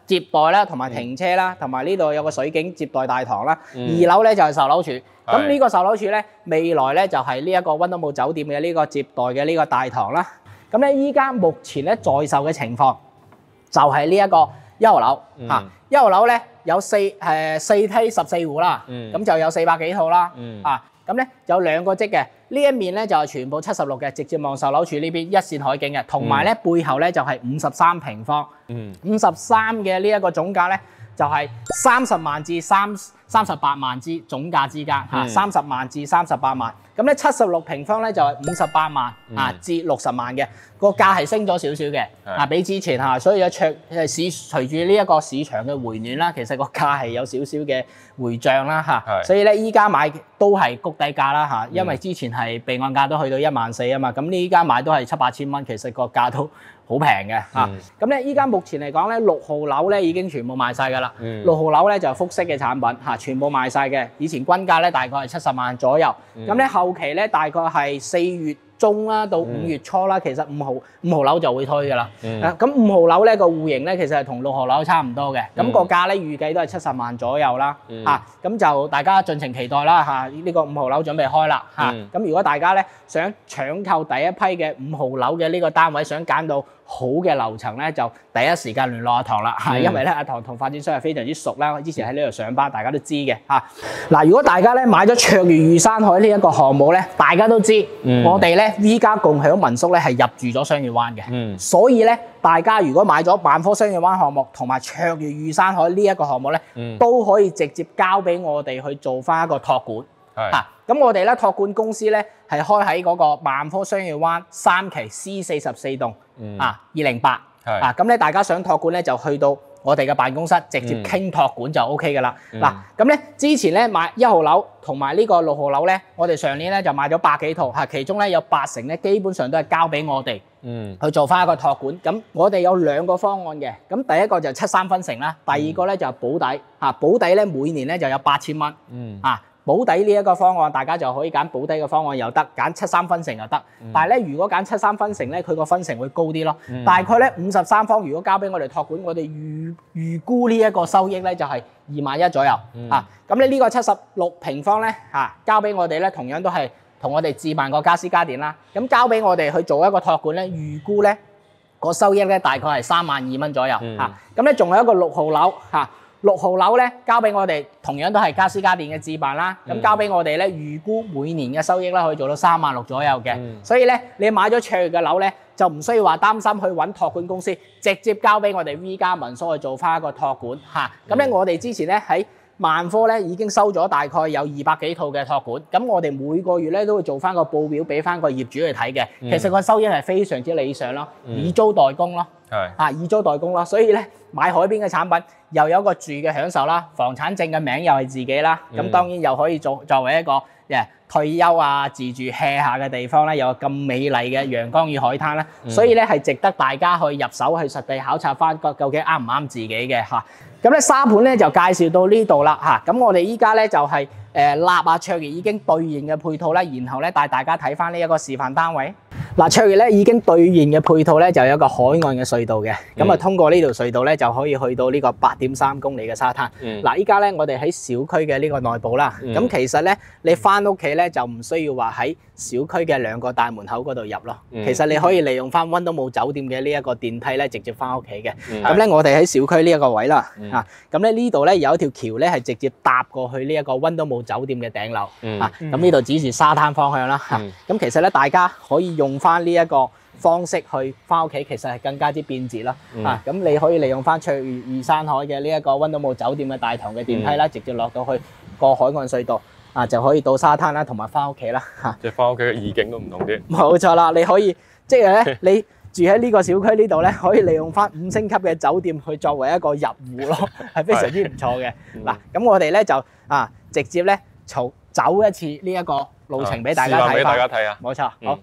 接待啦，同埋停車啦，同埋呢度有個水景接待大堂啦。二樓咧就係售樓處。咁呢個售樓處咧，未來咧就係呢一個溫都姆酒店嘅呢個接待嘅呢個大堂啦。咁咧依家目前咧在售嘅情況就係呢一個一號樓嚇。一號樓咧有四誒四梯十四戶啦，咁就有四百幾套啦。啊，咁咧有兩個積嘅，呢一面咧就係全部七十六嘅，直接望售樓處呢邊一線海景嘅，同埋咧背後咧就係五十三平方，五十三嘅呢一個總價咧就係三十萬至三三十八萬之總價之間嚇，三十萬至三十八萬。咁咧七十六平方咧就係五十八萬啊至六十萬嘅，個價係升咗少少嘅啊，比之前嚇，所以有卓誒市隨住呢一個市場嘅回暖啦，其實個價係有少少嘅回漲啦嚇，所以咧依家買都係谷底價啦嚇，因為之前係備案價都去到一萬四啊嘛，咁呢依家買都係七八千蚊，其實個價都好平嘅嚇。咁咧依家目前嚟講咧，六號樓咧已經全部賣晒㗎啦，六號樓咧就係複式嘅產品嚇，全部賣晒嘅。以前均價咧大概係七十萬左右，咁咧後期咧大概係四月中啦到五月初啦，其實五號五號樓就會推㗎啦。咁五號樓咧個戶型咧其實係同六號樓差唔多嘅，咁個價咧預計都係七十萬左右啦。嚇，咁就大家盡情期待啦嚇，呢個五號樓準備開啦嚇。咁如果大家咧想搶購第一批嘅五號樓嘅呢個單位，想揀到好嘅樓層咧，就第一時間聯絡阿唐啦嚇，因為咧阿唐同發展商係非常之熟啦，我之前喺呢度上班，大家都知嘅嚇。嗱，如果大家咧買咗卓越御山海呢一個項目咧，大家都知、嗯、我哋咧 V 家共享民宿咧係入住咗雙月灣嘅，嗯、所以咧大家如果買咗萬科雙月灣項目同埋卓越御山海呢一個項目咧，嗯、都可以直接交俾我哋去做翻一個託管嚇。咁是、啊、我哋咧託管公司咧係開喺嗰個萬科雙月灣三期 C 四十四棟。嗯、啊，二零八，啊，咁咧大家想託管咧就去到我哋嘅辦公室直接傾託管就 O K 噶啦。嗱、嗯，咁咧、啊、之前咧買一號樓同埋呢個六號樓咧，我哋上年咧就買咗百幾套，嚇，其中咧有八成咧基本上都係交俾我哋，嗯，去做翻一個託管。咁我哋有兩個方案嘅，咁第一個就七三分成啦，第二個咧就係保底，嚇，保底咧每年咧就有八千蚊，嗯，啊。保底呢一個方案，大家就可以揀保底嘅方案又得，揀七三分成又得。嗯、但係咧，如果揀七三分成咧，佢個分成會高啲咯。嗯、大概咧五十三方，如果交俾我哋託管，我哋預預估呢一個收益咧就係二萬一左右。嗯、啊，咁咧呢個七十六平方咧嚇、啊，交俾我哋咧，同樣都係同我哋置辦個家私家電啦。咁交俾我哋去做一個託管咧，預估咧個收益咧大概係三萬二蚊左右。嗯、啊，咁咧仲有一個六號樓嚇。啊六號樓咧交俾我哋，同樣都係家私家電嘅置辦啦。咁、嗯、交俾我哋咧，預估每年嘅收益咧可以做到三萬六左右嘅。嗯、所以咧，你買咗卓越嘅樓咧，就唔需要話擔心去揾託管公司，直接交俾我哋 V 家民宿去做翻一個託管嚇。咁咧、嗯，我哋之前咧喺萬科咧已經收咗大概有二百幾套嘅託管，咁我哋每個月咧都會做翻個報表俾翻個業主去睇嘅。嗯、其實個收益係非常之理想咯，嗯、以租代供咯，係啊，以租代供咯。所以咧買海邊嘅產品又有個住嘅享受啦，房產證嘅名又係自己啦，咁、嗯、當然又可以做作為一個誒、yeah, 退休啊自住 hea 下嘅地方咧，有咁美麗嘅陽光與海灘啦，嗯、所以咧係值得大家去入手去實地考察翻個究竟啱唔啱自己嘅嚇。咁咧沙盤咧就介紹到呢度啦嚇，咁我哋依家咧就係誒立啊卓越已經兌現嘅配套啦，然後咧帶大家睇翻呢一個示範單位。嗱，卓越咧已經兌現嘅配套咧就有一個海岸嘅隧道嘅，咁啊、嗯、通過呢條隧道咧就可以去到呢個八點三公里嘅沙灘。嗱、嗯，依家咧我哋喺小區嘅呢個內部啦，咁、嗯、其實咧你翻屋企咧就唔需要話喺小區嘅兩個大門口嗰度入咯，嗯、其實你可以利用翻溫都姆酒店嘅呢一個電梯咧直接翻屋企嘅。咁咧、嗯、我哋喺小區呢一個位啦，嗯、啊，咁咧呢度咧有一條橋咧係直接搭過去呢一個溫都姆酒店嘅頂樓，嗯、啊，咁呢度指示沙灘方向啦，嚇、嗯，咁、啊、其實咧大家可以用翻呢一個方式去翻屋企，其實係更加之便捷啦，嗯、啊，咁你可以利用翻卓越御山海嘅呢一個溫都姆酒店嘅大堂嘅電梯啦，嗯、直接落到去個海岸隧道。啊，就可以到沙灘啦，同埋翻屋企啦嚇。即係翻屋企嘅意境都唔同啲。冇錯啦，你可以即係咧，你住喺呢個小區呢度咧，可以利用翻五星級嘅酒店去作為一個入戶咯，係非常之唔錯嘅。嗱，咁我哋咧就啊，直接咧走走一次呢一個路程俾大家睇翻。俾大家睇啊！冇錯，好。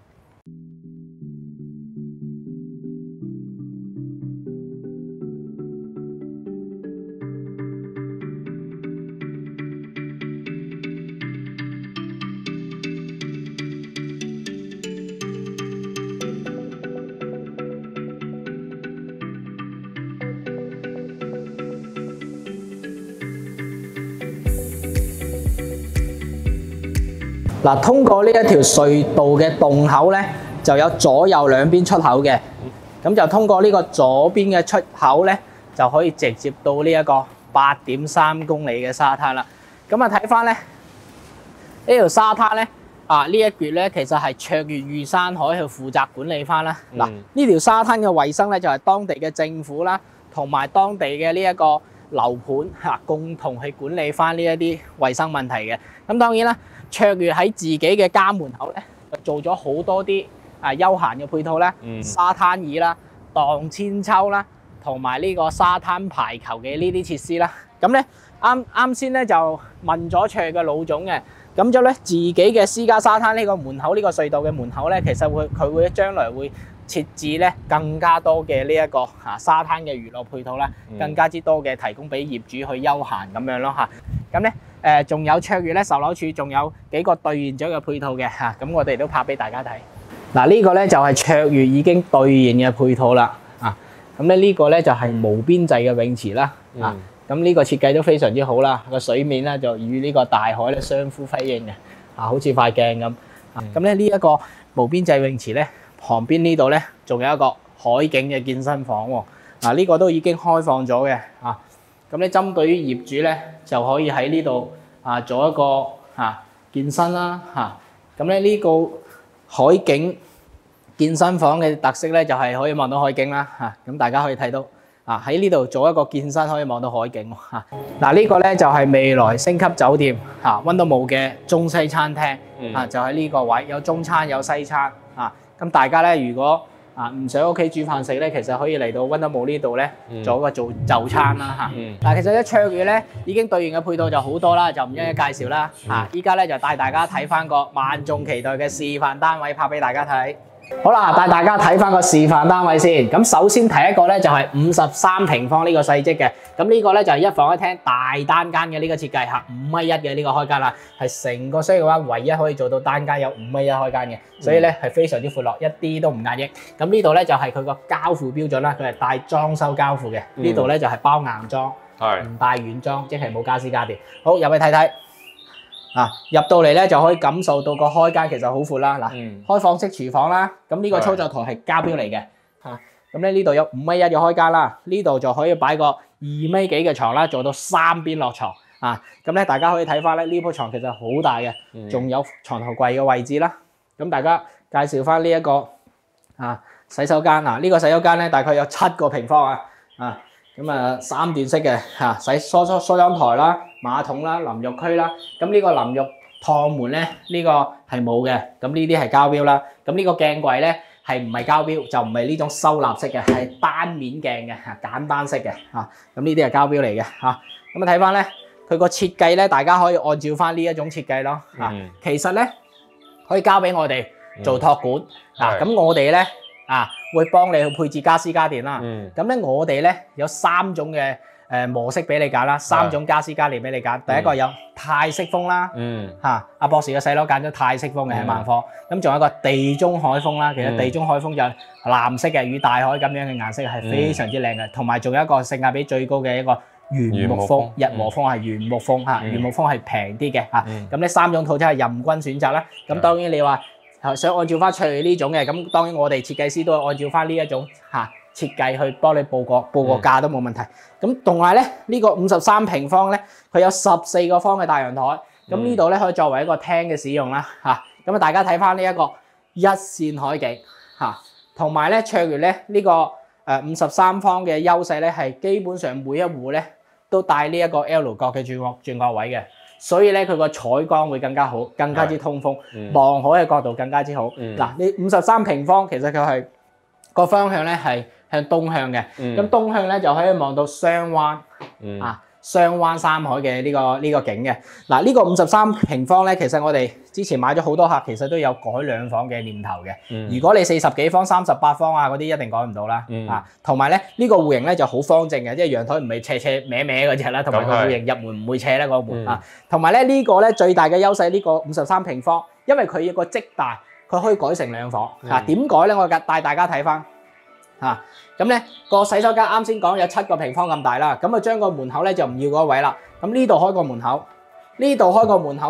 嗱，通過呢一條隧道嘅洞口咧，就有左右兩邊出口嘅。咁就通過呢個左邊嘅出口咧，就可以直接到呢一個八點三公里嘅沙灘啦。咁啊睇翻咧呢條沙灘咧，啊呢一橛咧其實係卓越裕山海去負責管理翻啦。嗱、嗯，呢條沙灘嘅衞生咧就係當地嘅政府啦，同埋當地嘅呢一個樓盤嚇共同去管理翻呢一啲衞生問題嘅。咁當然啦，卓越喺自己嘅家門口咧就做咗好多啲啊休閒嘅配套啦，嗯、沙灘椅啦、盪千秋啦，同埋呢個沙灘排球嘅呢啲設施啦。咁咧啱啱先咧就問咗卓越嘅老總嘅。咁就咧自己嘅私家沙灘呢個門口呢、呢個隧道嘅門口咧，其實會佢會將來會設置咧更加多嘅呢一個嚇沙灘嘅娛樂配套啦，更加之多嘅提供俾業主去休閒咁樣咯嚇。咁咧誒仲有卓越咧售樓處仲有幾個兌現咗嘅配套嘅嚇，咁我哋都拍俾大家睇。嗱、這、呢個咧就係卓越已經兌現嘅配套啦啊。咁咧呢個咧就係無邊際嘅泳池啦啊。嗯咁呢個設計都非常之好啦，個水面咧就與呢個大海咧相呼輝映嘅，啊好似塊鏡咁。咁咧呢一個無邊際泳池咧，旁邊呢度咧仲有一個海景嘅健身房喎。嗱呢個都已經開放咗嘅，啊咁咧針對於業主咧就可以喺呢度啊做一個啊健身啦，嚇咁咧呢個海景健身房嘅特色咧就係可以望到海景啦，嚇咁大家可以睇到。啊！喺呢度做一個健身可以望到海景喎嚇。嗱呢個咧就係未來星級酒店嚇溫都姆嘅中西餐廳啊，就喺呢個位有中餐有西餐啊。咁大家咧如果啊唔想屋企煮飯食咧，其實可以嚟到溫都姆呢度咧做一個做就餐啦嚇。嗱其實咧卓越咧已經兌現嘅配套就好多啦，就唔一一介紹啦嚇。依家咧就帶大家睇翻個萬眾期待嘅示範單位，拍俾大家睇。好啦，帶大家睇翻個示範單位先。咁首先第一個咧就係五十三平方呢個細則嘅。咁呢個咧就係一房一廳大單間嘅呢個設計嚇，五米一嘅呢個開間啦，係成個商業灣唯一可以做到單間有五米一開間嘅，所以咧係非常之闊落，一啲都唔壓抑。咁呢度咧就係佢個交付標準啦，佢係帶裝修交付嘅。呢度咧就係包硬裝，唔帶軟裝，即係冇家私家電。好，入去睇睇。啊，入到嚟咧就可以感受到個開間其實好闊啦。嗱、嗯，開放式廚房啦，咁呢個操作台係膠標嚟嘅嚇。咁咧呢度有五米一嘅開間啦，呢度就可以擺個二米幾嘅床啦，做到三邊落床啊。咁咧大家可以睇翻咧呢鋪床其實好大嘅，仲有床頭櫃嘅位置啦。咁大家介紹翻呢一個啊洗手間啊，呢、呢個洗手間咧大概有七個平方啊啊。咁啊三段式嘅嚇，洗梳梳梳妝台啦、馬桶啦、淋浴區啦。咁呢個淋浴趟門咧，呢個係冇嘅。咁呢啲係膠標啦。咁呢個鏡櫃咧係唔係膠標，就唔係呢種收納式嘅，係單面鏡嘅嚇，簡單式嘅嚇。咁呢啲係膠標嚟嘅嚇。咁啊睇翻咧，佢個設計咧，大家可以按照翻呢一種設計咯嚇。嗯、其實咧可以交俾我哋做託管嗱。咁、嗯、我哋咧。啊，會幫你去配置家私家電啦。咁咧、嗯，我哋咧有三種嘅誒模式俾你揀啦，三種家私家電俾你揀。嗯、第一個有泰式風啦，嚇、嗯，阿、啊、博士嘅細佬揀咗泰式風嘅喺萬科。咁仲、嗯、有一個地中海風啦，其實地中海風就藍色嘅，與大海咁樣嘅顏色係非常之靚嘅。同埋仲有一個性價比最高嘅一個原木風，日和風係原木風嚇，原木風係平啲嘅嚇。咁呢、嗯、三種套餐係任君選擇啦。咁當然你話，想按照翻卓越呢種嘅，咁當然我哋設計師都係按照翻呢一種嚇設計去幫你報個報個價都冇問題。咁同埋咧呢個五十三平方咧，佢有十四個方嘅大陽台，咁呢度咧可以作為一個廳嘅使用啦嚇。咁啊大家睇翻呢一個一線海景嚇，同埋咧卓越咧呢個誒五十三方嘅優勢咧係基本上每一戶咧都帶呢一個 L 角嘅轉角轉角位嘅。所以咧，佢個採光會更加好，更加之通風，望、嗯、海嘅角度更加之好。嗱、嗯，你五十三平方，其實佢係個方向咧係向東向嘅，咁、嗯、東向咧就可以望到雙灣、嗯、啊，雙灣三海嘅呢、這個呢、這個景嘅。嗱，呢個五十三平方咧，其實我哋之前買咗好多客，其實都有改兩房嘅念頭嘅。嗯、如果你四十幾方、三十八方啊嗰啲，一定改唔到啦。嗯、啊，同埋咧呢、這個戶型咧就好方正嘅，即係陽台唔係斜斜歪歪嗰隻啦，同埋個戶型入門唔會斜咧個門、嗯、啊。同埋咧呢、這個咧最大嘅優勢，呢個五十三平方，因為佢有個積大，佢可以改成兩房。嗯、啊，點改咧？我帶大家睇翻。啊，咁咧個洗手間啱先講有七個平方咁大啦，咁啊將個門口咧就唔要嗰位啦，咁呢度開個門口，呢度開個門口咧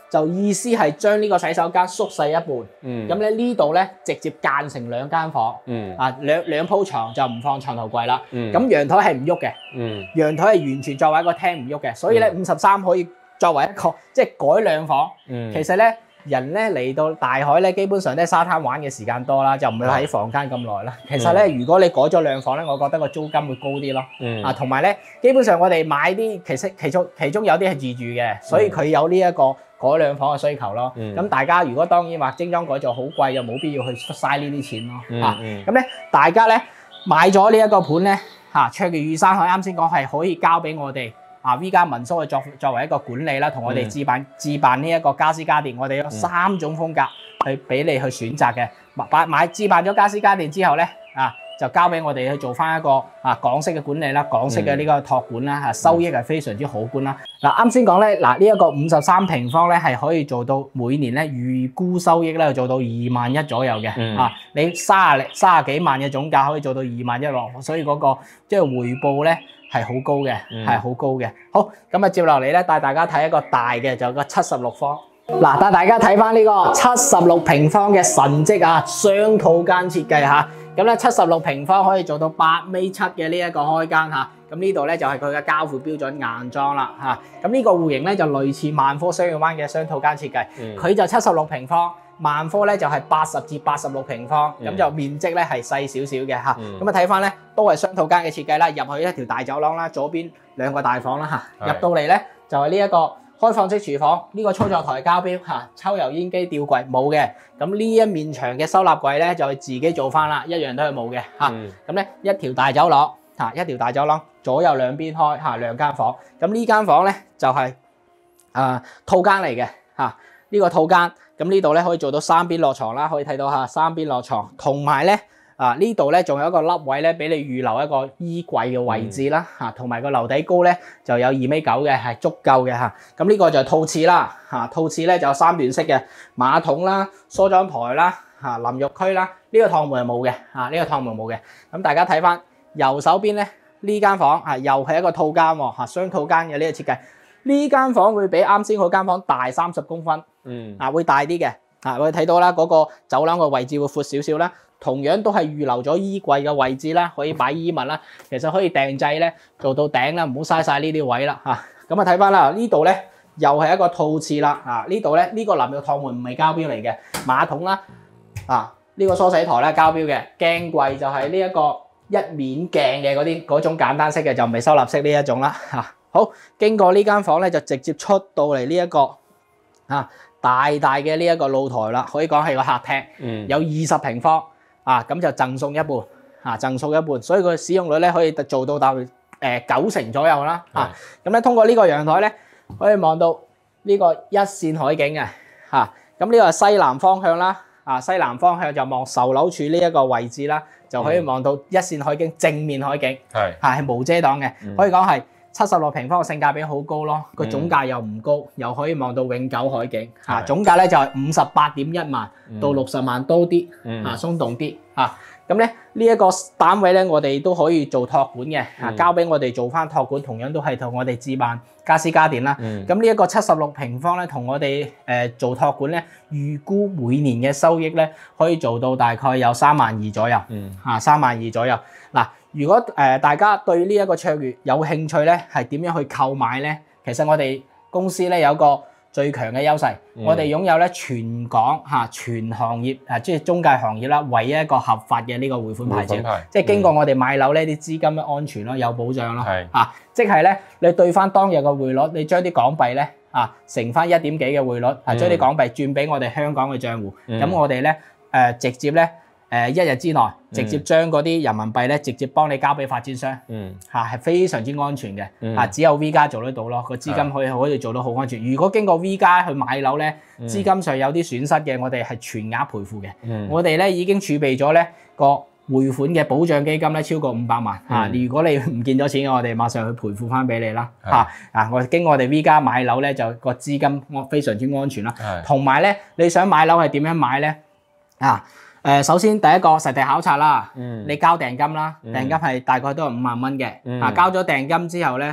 就意思係將呢個洗手間縮細一半。 嗯。 咁咧呢度咧直接間成兩間房。 嗯。 啊，兩兩鋪床就唔放床頭櫃啦。 嗯。 咁陽台係唔喐嘅。嗯。陽台係完全作為一個廳唔喐嘅，所以咧五十三可以作為一個即係改兩房。嗯。其實咧。人咧嚟到大海咧，基本上咧沙灘玩嘅時間多啦，就唔會喺房間咁耐啦。其實咧，嗯、如果你改咗兩房咧，我覺得個租金會高啲咯。嗯、啊，同埋咧，基本上我哋買啲其實其中其中有啲係自住嘅，所以佢有呢一個改兩房嘅需求咯。咁、嗯、大家如果當然話精裝改造好貴，就冇必要去嘥呢啲錢咯。嗯、啊，咁咧大家咧買咗呢一個盤咧，嚇卓越御山海啱先講係可以交俾我哋。啊 V 家民宿去作作為一個管理啦，同我哋置辦置辦呢一個家私家電，我哋有三種風格去俾你去選擇嘅。買買置辦咗家私家電之後咧，啊就交俾我哋去做翻一個啊港式嘅管理啦，港式嘅呢個託管啦，嚇收益係非常之可觀啦。嗱啱先講咧，嗱呢一個五十三平方咧係可以做到每年咧預估收益咧做到二萬一左右嘅。嗯、啊你三十三十幾萬嘅總價可以做到二萬一落，所以嗰、嗰個即係回報咧。係好高嘅，係好、嗯、高嘅。好，咁啊接落嚟咧，帶大家睇一個大嘅，就個七十六方。嗱，帶大家睇翻呢個七十六平方嘅神蹟啊，雙套間設計嚇。咁咧七十六平方可以做到八米七嘅呢一個開間嚇。咁呢度咧就係佢嘅交付標準硬裝啦嚇。咁呢個戶型咧就類似萬科商業灣嘅雙套間設計，佢、嗯、就七十六平方。萬科咧就係八十至八十六平方，咁、嗯、就面積咧係細少少嘅嚇。咁啊睇翻咧都係雙套間嘅設計啦，入去一條大走廊啦，左邊兩個大房啦嚇。入到嚟咧就係呢一個開放式廚房，呢、這個操作台交標嚇，抽油煙機吊櫃冇嘅。咁呢一面牆嘅收納櫃咧就係自己做翻啦，一樣都係冇嘅嚇。咁咧、嗯、一條大走廊嚇，一條大走廊左右兩邊開嚇兩間房。咁呢間房咧就係、是、啊、呃、套間嚟嘅嚇，呢、這個套間。咁呢度咧可以做到三邊落床啦，可以睇到嚇三邊落床，同埋咧啊呢度咧仲有一個凹位咧，俾你預留一個衣櫃嘅位置啦嚇，同埋個樓底高咧就有二米九嘅，係足夠嘅嚇。咁呢個就係套廁啦嚇，套廁咧就有三段式嘅馬桶啦、梳妝台啦嚇、淋浴區啦。呢個趟門係冇嘅嚇，呢個趟門冇嘅。咁大家睇翻右手邊咧呢間房嚇，又係一個套間喎嚇，雙套間嘅呢個設計。呢間房會比啱先嗰間房大三十公分。嗯，啊會大啲嘅，啊我哋睇到啦，嗰個走廊個位置會闊少少啦，同樣都係預留咗衣櫃嘅位置啦，可以擺衣物啦，其實可以訂製咧做到頂啦，唔好嘥晒呢啲位啦嚇。咁啊睇翻啦，呢度咧又係一個套廁啦，啊呢度咧呢個淋浴趟門唔係膠標嚟嘅，馬桶啦，啊呢個梳洗台咧膠標嘅，鏡櫃就係呢一個一面鏡嘅嗰啲嗰種簡單式嘅，就唔係收納式呢一種啦嚇。好，經過呢間房咧就直接出到嚟呢一個啊。大大嘅呢一個露台啦，可以講係個客廳，嗯、有二十平方啊，咁就贈送一半啊，贈送一半，所以佢使用率咧可以做到大約誒九成左右啦啊。咁咧通過呢個陽台咧，可以望到呢個一線海景嘅嚇。咁呢個係西南方向啦，啊西南方向就望售樓處呢一個位置啦，就可以望到一線海景，正面海景係係係無遮擋嘅，嗯、可以講係。七十六平方嘅性價比好高咯，個總價又唔高，又可以望到永久海景嚇，總價咧就係五十八點一萬到六十萬多啲嚇，鬆動啲嚇。咁咧呢一個單位咧，我哋都可以做託管嘅嚇，交俾我哋做翻託管，同樣都係同我哋置辦家私家電啦。咁呢一個七十六平方咧，同我哋誒做託管咧，預估每年嘅收益咧，可以做到大概有三萬二左右嚇，三萬二左右嗱。如果誒、呃、大家對呢一個卓越有興趣咧，係點樣去購買咧？其實我哋公司咧有個最強嘅優勢，嗯、我哋擁有咧全港嚇、啊、全行業啊，即係中介行業啦，唯一一個合法嘅呢個匯款牌照，牌即係經過我哋買樓呢啲資金嘅安全咯，有保障咯，嚇是、啊，即係咧你對翻當日嘅匯率，你將啲港幣咧啊乘翻一點幾嘅匯率，啊將啲港幣轉俾我哋香港嘅賬戶，咁、嗯、我哋咧誒直接咧。誒一日之內直接將嗰啲人民幣咧，直接幫你交俾發展商，嚇係、嗯、非常之安全嘅，嚇、嗯、只有 V 家做得到咯，個資金可以可以做到好安全。如果經過 V 家去買樓咧，資金上有啲損失嘅，我哋係全額賠付嘅。嗯、我哋咧已經儲備咗咧個匯款嘅保障基金咧超過五百萬嚇。嗯、如果你唔見咗錢嘅，我哋馬上去賠付翻俾你啦嚇。啊，我經過我哋 V 家買樓咧，就個資金安非常之安全啦。同埋咧，你想買樓係點樣買咧？啊！誒，首先第一個實地考察啦，嗯、你交訂金啦，訂金係大概都係五萬蚊嘅，啊、嗯，交咗訂金之後咧，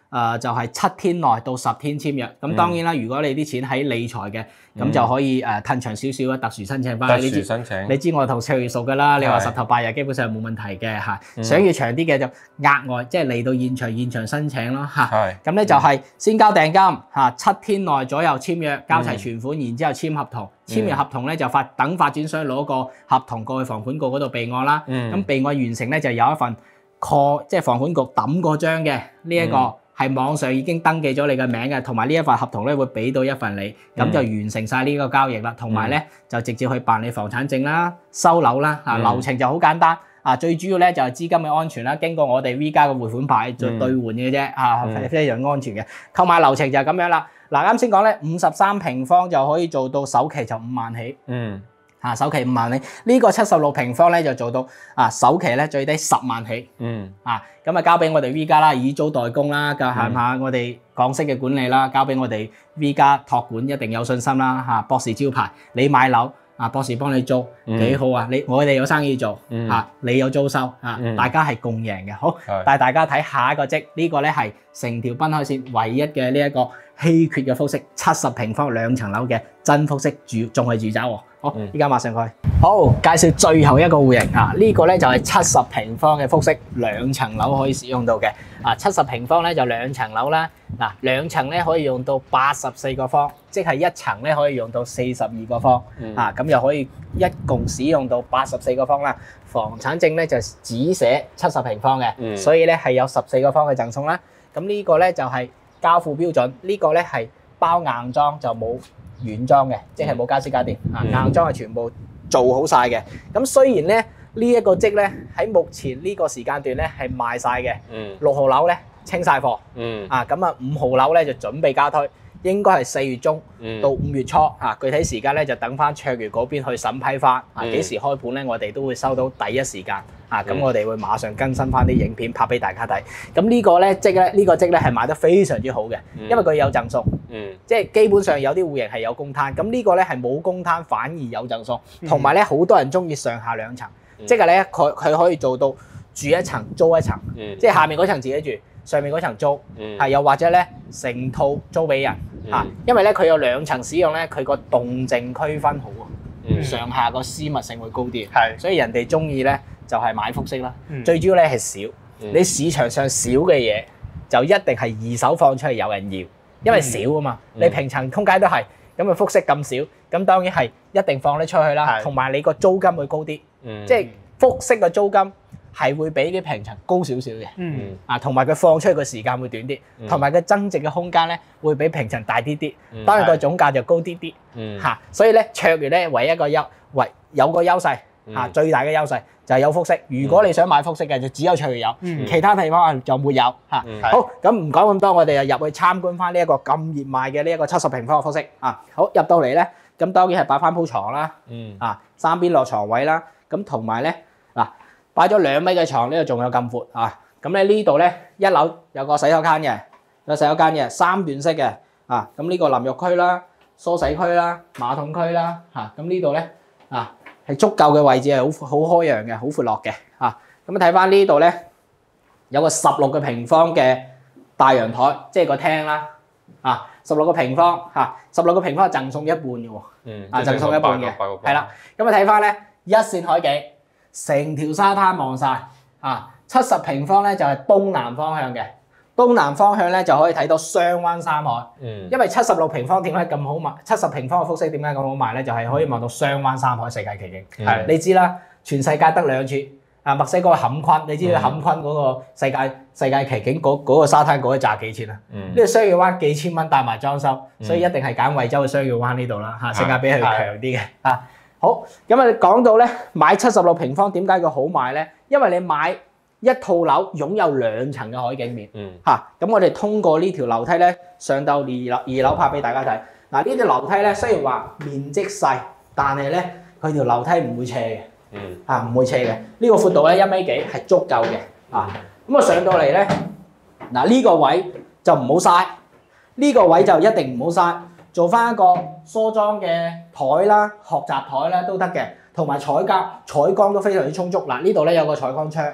誒就係七天內到十天簽約。咁當然啦，如果你啲錢喺理財嘅，咁就可以誒褪長少少啊，特殊申請翻。 特殊申請。 你知我同卓越熟㗎啦，你話十頭八日基本上冇問題嘅嚇。想要長啲嘅就額外即係嚟到現場現場申請咯嚇。係。咁咧就係先交訂金嚇，七天內左右簽約，交齊存款，然之後簽合同。簽完合同咧就發等發展商攞個合同過去房管局嗰度備案啦。咁備案完成咧就有一份確即係房管局抌過章嘅呢一個。係網上已經登記咗你嘅名嘅，同埋呢一份合同咧會俾到一份你，咁就完成晒呢個交易啦。同埋咧就直接去辦理房產證啦、收樓啦，啊流程就好簡單。啊最主要咧就係資金嘅安全啦，經過我哋 V 家嘅匯款牌做兌換嘅啫，啊非常安全嘅。購買流程就係咁樣啦。嗱啱先講咧，五十三平方就可以做到首期就五萬起。嗯。啊，首期五萬起，呢個七十六平方咧就做到啊，首期咧最低十萬起。嗯。啊，咁啊交俾我哋 V 家啦，以租代供啦，教下下我哋港式嘅管理啦，交俾我哋 V 家託管一定有信心啦。嚇，博士招牌，你買樓啊，博士幫你租幾好啊！你我哋有生意做嚇，你有租收嚇，大家係共贏嘅。好，帶大家睇下一個則，呢個咧係成條濱海線唯一嘅呢一個稀缺嘅複式，七十平方兩層樓嘅真複式住，仲係住宅喎。好，依家馬上去。好，介紹最後一個戶型啊，呢個咧就係七十平方嘅複式，兩層樓可以使用到嘅。啊，七十平方咧就兩層樓啦。嗱，兩層咧可以用到八十四個方，即係一層咧可以用到四十二個方。啊，咁又可以一共使用到八十四個方啦。房產證咧就只寫七十平方嘅，所以咧係有十四個方嘅贈送啦。咁呢個咧就係交付標準，呢個咧係包硬裝就冇軟裝嘅，即係冇家私家電啊，硬裝係全部做好晒嘅。咁雖然咧呢一個積咧喺目前呢個時間段咧係賣晒嘅，六號樓咧清晒貨，啊咁啊五號樓咧就準備加推，應該係四月中到五月初啊，具體時間咧就等翻卓越嗰邊去審批翻啊，幾時開盤咧我哋都會收到第一時間啊，咁我哋會馬上更新翻啲影片拍俾大家睇。咁呢個咧積咧呢個積咧係賣得非常之好嘅，因為佢有贈送，即係基本上有啲戶型係有公攤，咁呢個咧係冇公攤反而有贈送，同埋咧好多人中意上下兩層，即係咧佢佢可以做到住一層租一層，即係下面嗰層自己住，上面嗰層租，係又或者咧成套租俾人嚇，因為咧佢有兩層使用咧，佢個動靜區分好啊，上下個私密性會高啲，所以人哋中意咧就係買複式啦。最主要咧係少，你市場上少嘅嘢就一定係二手放出去有人要，因為少啊嘛。你平層通街都係，咁啊複式咁少，咁當然係一定放得出去啦。同埋你個租金會高啲，即係複式嘅租金係會比啲平層高少少嘅，嗯啊，同埋佢放出去嘅時間會短啲，同埋佢增值嘅空間咧會比平層大啲啲，當然個總價就高啲啲，嗯嚇，所以咧卓越咧唯一一個優，唯有個優勢嚇，最大嘅優勢就係有複式。如果你想買複式嘅，就只有卓越有，其他地方就沒有嚇。好，咁唔講咁多，我哋就入去參觀翻呢一個咁熱賣嘅呢一個七十平方嘅複式啊。好，入到嚟咧，咁當然係擺翻鋪床啦，嗯啊，三邊落床位啦，咁同埋咧嗱。擺咗兩米嘅床，呢度仲有咁闊啊！咁咧呢度咧一樓有個洗手間嘅，有洗手間嘅三段式嘅啊！咁呢個淋浴區啦、梳洗區啦、馬桶區啦嚇，咁呢度咧啊係足夠嘅位置，係好好開揚嘅，好闊落嘅啊！咁睇翻呢度咧有個十六個平方嘅大陽台，即係個廳啦啊！十六個平方嚇，十六個平方係贈送一半嘅喎，嗯啊贈送一半嘅，係啦。咁啊睇翻咧一線海景。成條沙灘望晒啊！七十平方咧就係東南方向嘅，東南方向咧就可以睇到雙灣三海。嗯，因為七十六平方點解咁好賣？七十平方嘅複式點解咁好賣咧？就係、是、可以望到雙灣三海世界奇景。係、嗯，你知啦，全世界得兩處啊！墨西哥坎昆，你知道坎昆嗰個世界、嗯、世界奇景嗰嗰個沙灘嗰一紮幾錢啊？嗯，呢個雙月灣幾千蚊帶埋裝修，所以一定係揀惠州嘅雙月灣呢度啦嚇，性價比係強啲嘅啊。好，咁啊講到咧買七十六平方點解佢好賣咧？因為你買一套樓擁有兩層嘅海景面，嗯嚇，咁、啊、我哋通過呢條樓梯咧上到二樓，二樓拍俾大家睇。嗱呢條樓梯咧雖然話面積細，但係咧佢條樓梯唔會斜嘅，嗯啊唔會斜嘅。呢、呢個闊度咧一米幾係足夠嘅，啊咁啊上到嚟咧嗱呢個位就唔好嘥，呢、呢個位就一定唔好嘥。做翻一個梳妝嘅台啦、學習台啦都得嘅，同埋採光採光都非常之充足。嗱呢度咧有個採光窗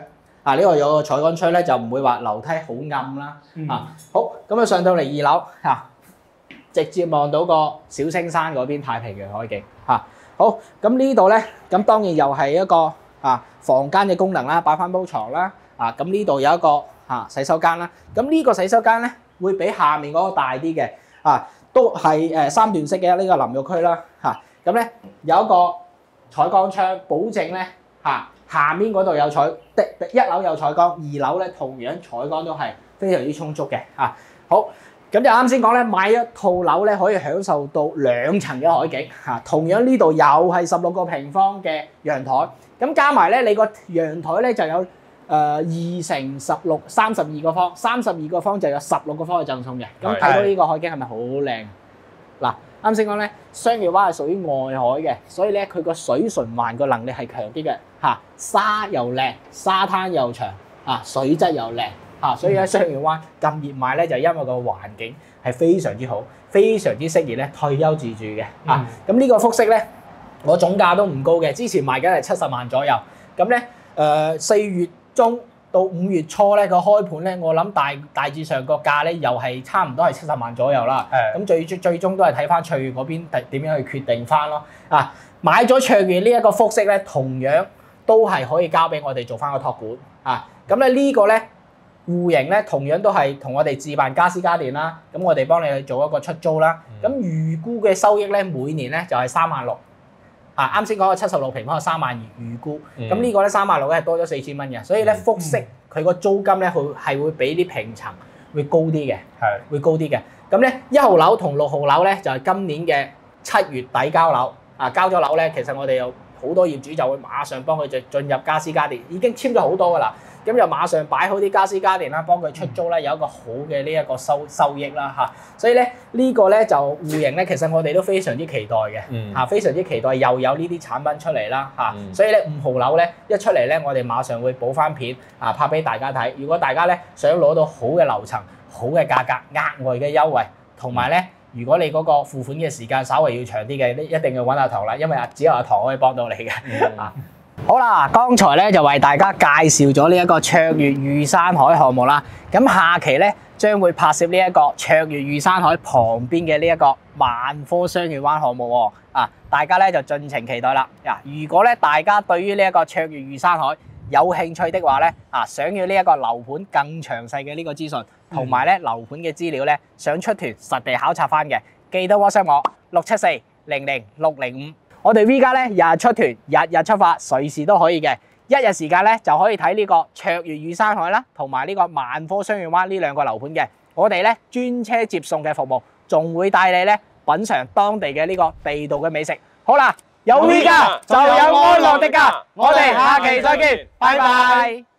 啊呢個有個採光窗咧，就唔會話樓梯好暗啦。啊好，咁啊上到嚟二樓嚇，直接望到個小青山嗰邊太平洋海景嚇。好，咁呢度咧，咁當然又係一個啊房間嘅功能啦，擺翻鋪床啦。啊咁呢度有一個嚇洗手間啦。咁呢個洗手間咧會比下面嗰個大啲嘅。啊都係誒三段式嘅呢個淋浴區啦。嚇咁咧有一個採光窗，保證咧嚇下面嗰度有採，一樓有採光，二樓咧同樣採光都係非常之充足嘅。嚇好。咁就啱先講咧，買一套樓咧可以享受到兩層嘅海景嚇，同樣呢度又係十六個平方嘅陽台，咁加埋咧你個陽台咧就有誒二乘十六三十二個方，三十二個方就有十六個方嘅贈送嘅。咁睇到呢個海景係咪好靚？嗱，啱先講咧，雙月灣係屬於外海嘅，所以咧佢個水循環個能力係強啲嘅嚇，沙又靚，沙灘又長啊，水質又靚。啊，所以咧雙月灣咁熱賣咧，就因為個環境係非常之好，非常之適宜咧退休自住嘅。啊，咁呢個複式咧，我總價都唔高嘅，之前賣緊係七十萬左右。咁咧誒四月中到五月初咧個開盤咧，我諗大大致上個價咧又係差唔多係七十萬左右啦。咁最最終都係睇翻卓越嗰邊點樣去決定翻咯。啊，買咗卓越呢一個複式咧，同樣都係可以交俾我哋做翻個託管。啊，咁咧呢個咧。戶型咧同樣都係同我哋自辦家私家電啦，咁我哋幫你去做一個出租啦。咁預估嘅收益咧每年咧就係三萬六，啊啱先講嘅七十六平方係三萬二預估，咁呢個咧三萬六咧係多咗四千蚊嘅，所以咧複式佢個租金咧佢係會比啲平層會高啲嘅，係會高啲嘅。咁咧一號樓同六號樓咧就係今年嘅七月底交樓，啊交咗樓咧其實我哋有好多業主就會馬上幫佢就進入家私家電，已經簽咗好多噶啦。咁就馬上擺好啲家私家電啦，幫佢出租啦，有一個好嘅呢一個收收益啦嚇。所以咧呢個咧就戶型咧，其實我哋都非常之期待嘅嚇，嗯、非常之期待又有呢啲產品出嚟啦嚇。嗯、所以咧五號樓咧一出嚟咧，我哋馬上會補翻片啊拍俾大家睇。如果大家咧想攞到好嘅樓層、好嘅價格、額外嘅優惠，同埋咧如果你嗰個付款嘅時間稍微要長啲嘅，一定要揾阿唐啦，因為只有阿唐可以幫到你嘅啊。嗯好啦，剛才咧就為大家介紹咗呢一個卓越御山海項目啦。咁下期咧將會拍攝呢一個卓越御山海旁邊嘅呢一個萬科雙月灣項目喎。啊，大家咧就盡情期待啦。嗱，如果咧大家對於呢一個卓越御山海有興趣的話咧，啊，想要呢一個樓盤更詳細嘅呢個資訊，同埋咧樓盤嘅資料咧，想出團實地考察翻嘅，記得 WhatsApp 我六七四零零六零五。我哋 V 家咧日日出團，日日出發，隨時都可以嘅。一日時間咧就可以睇呢個卓越御山海啦，同埋呢個萬科雙月灣呢兩個樓盤嘅。我哋咧專車接送嘅服務，仲會帶你咧品嚐當地嘅呢個地道嘅美食。好啦，有 V 家就有安樂的家，我哋下期再見，拜拜。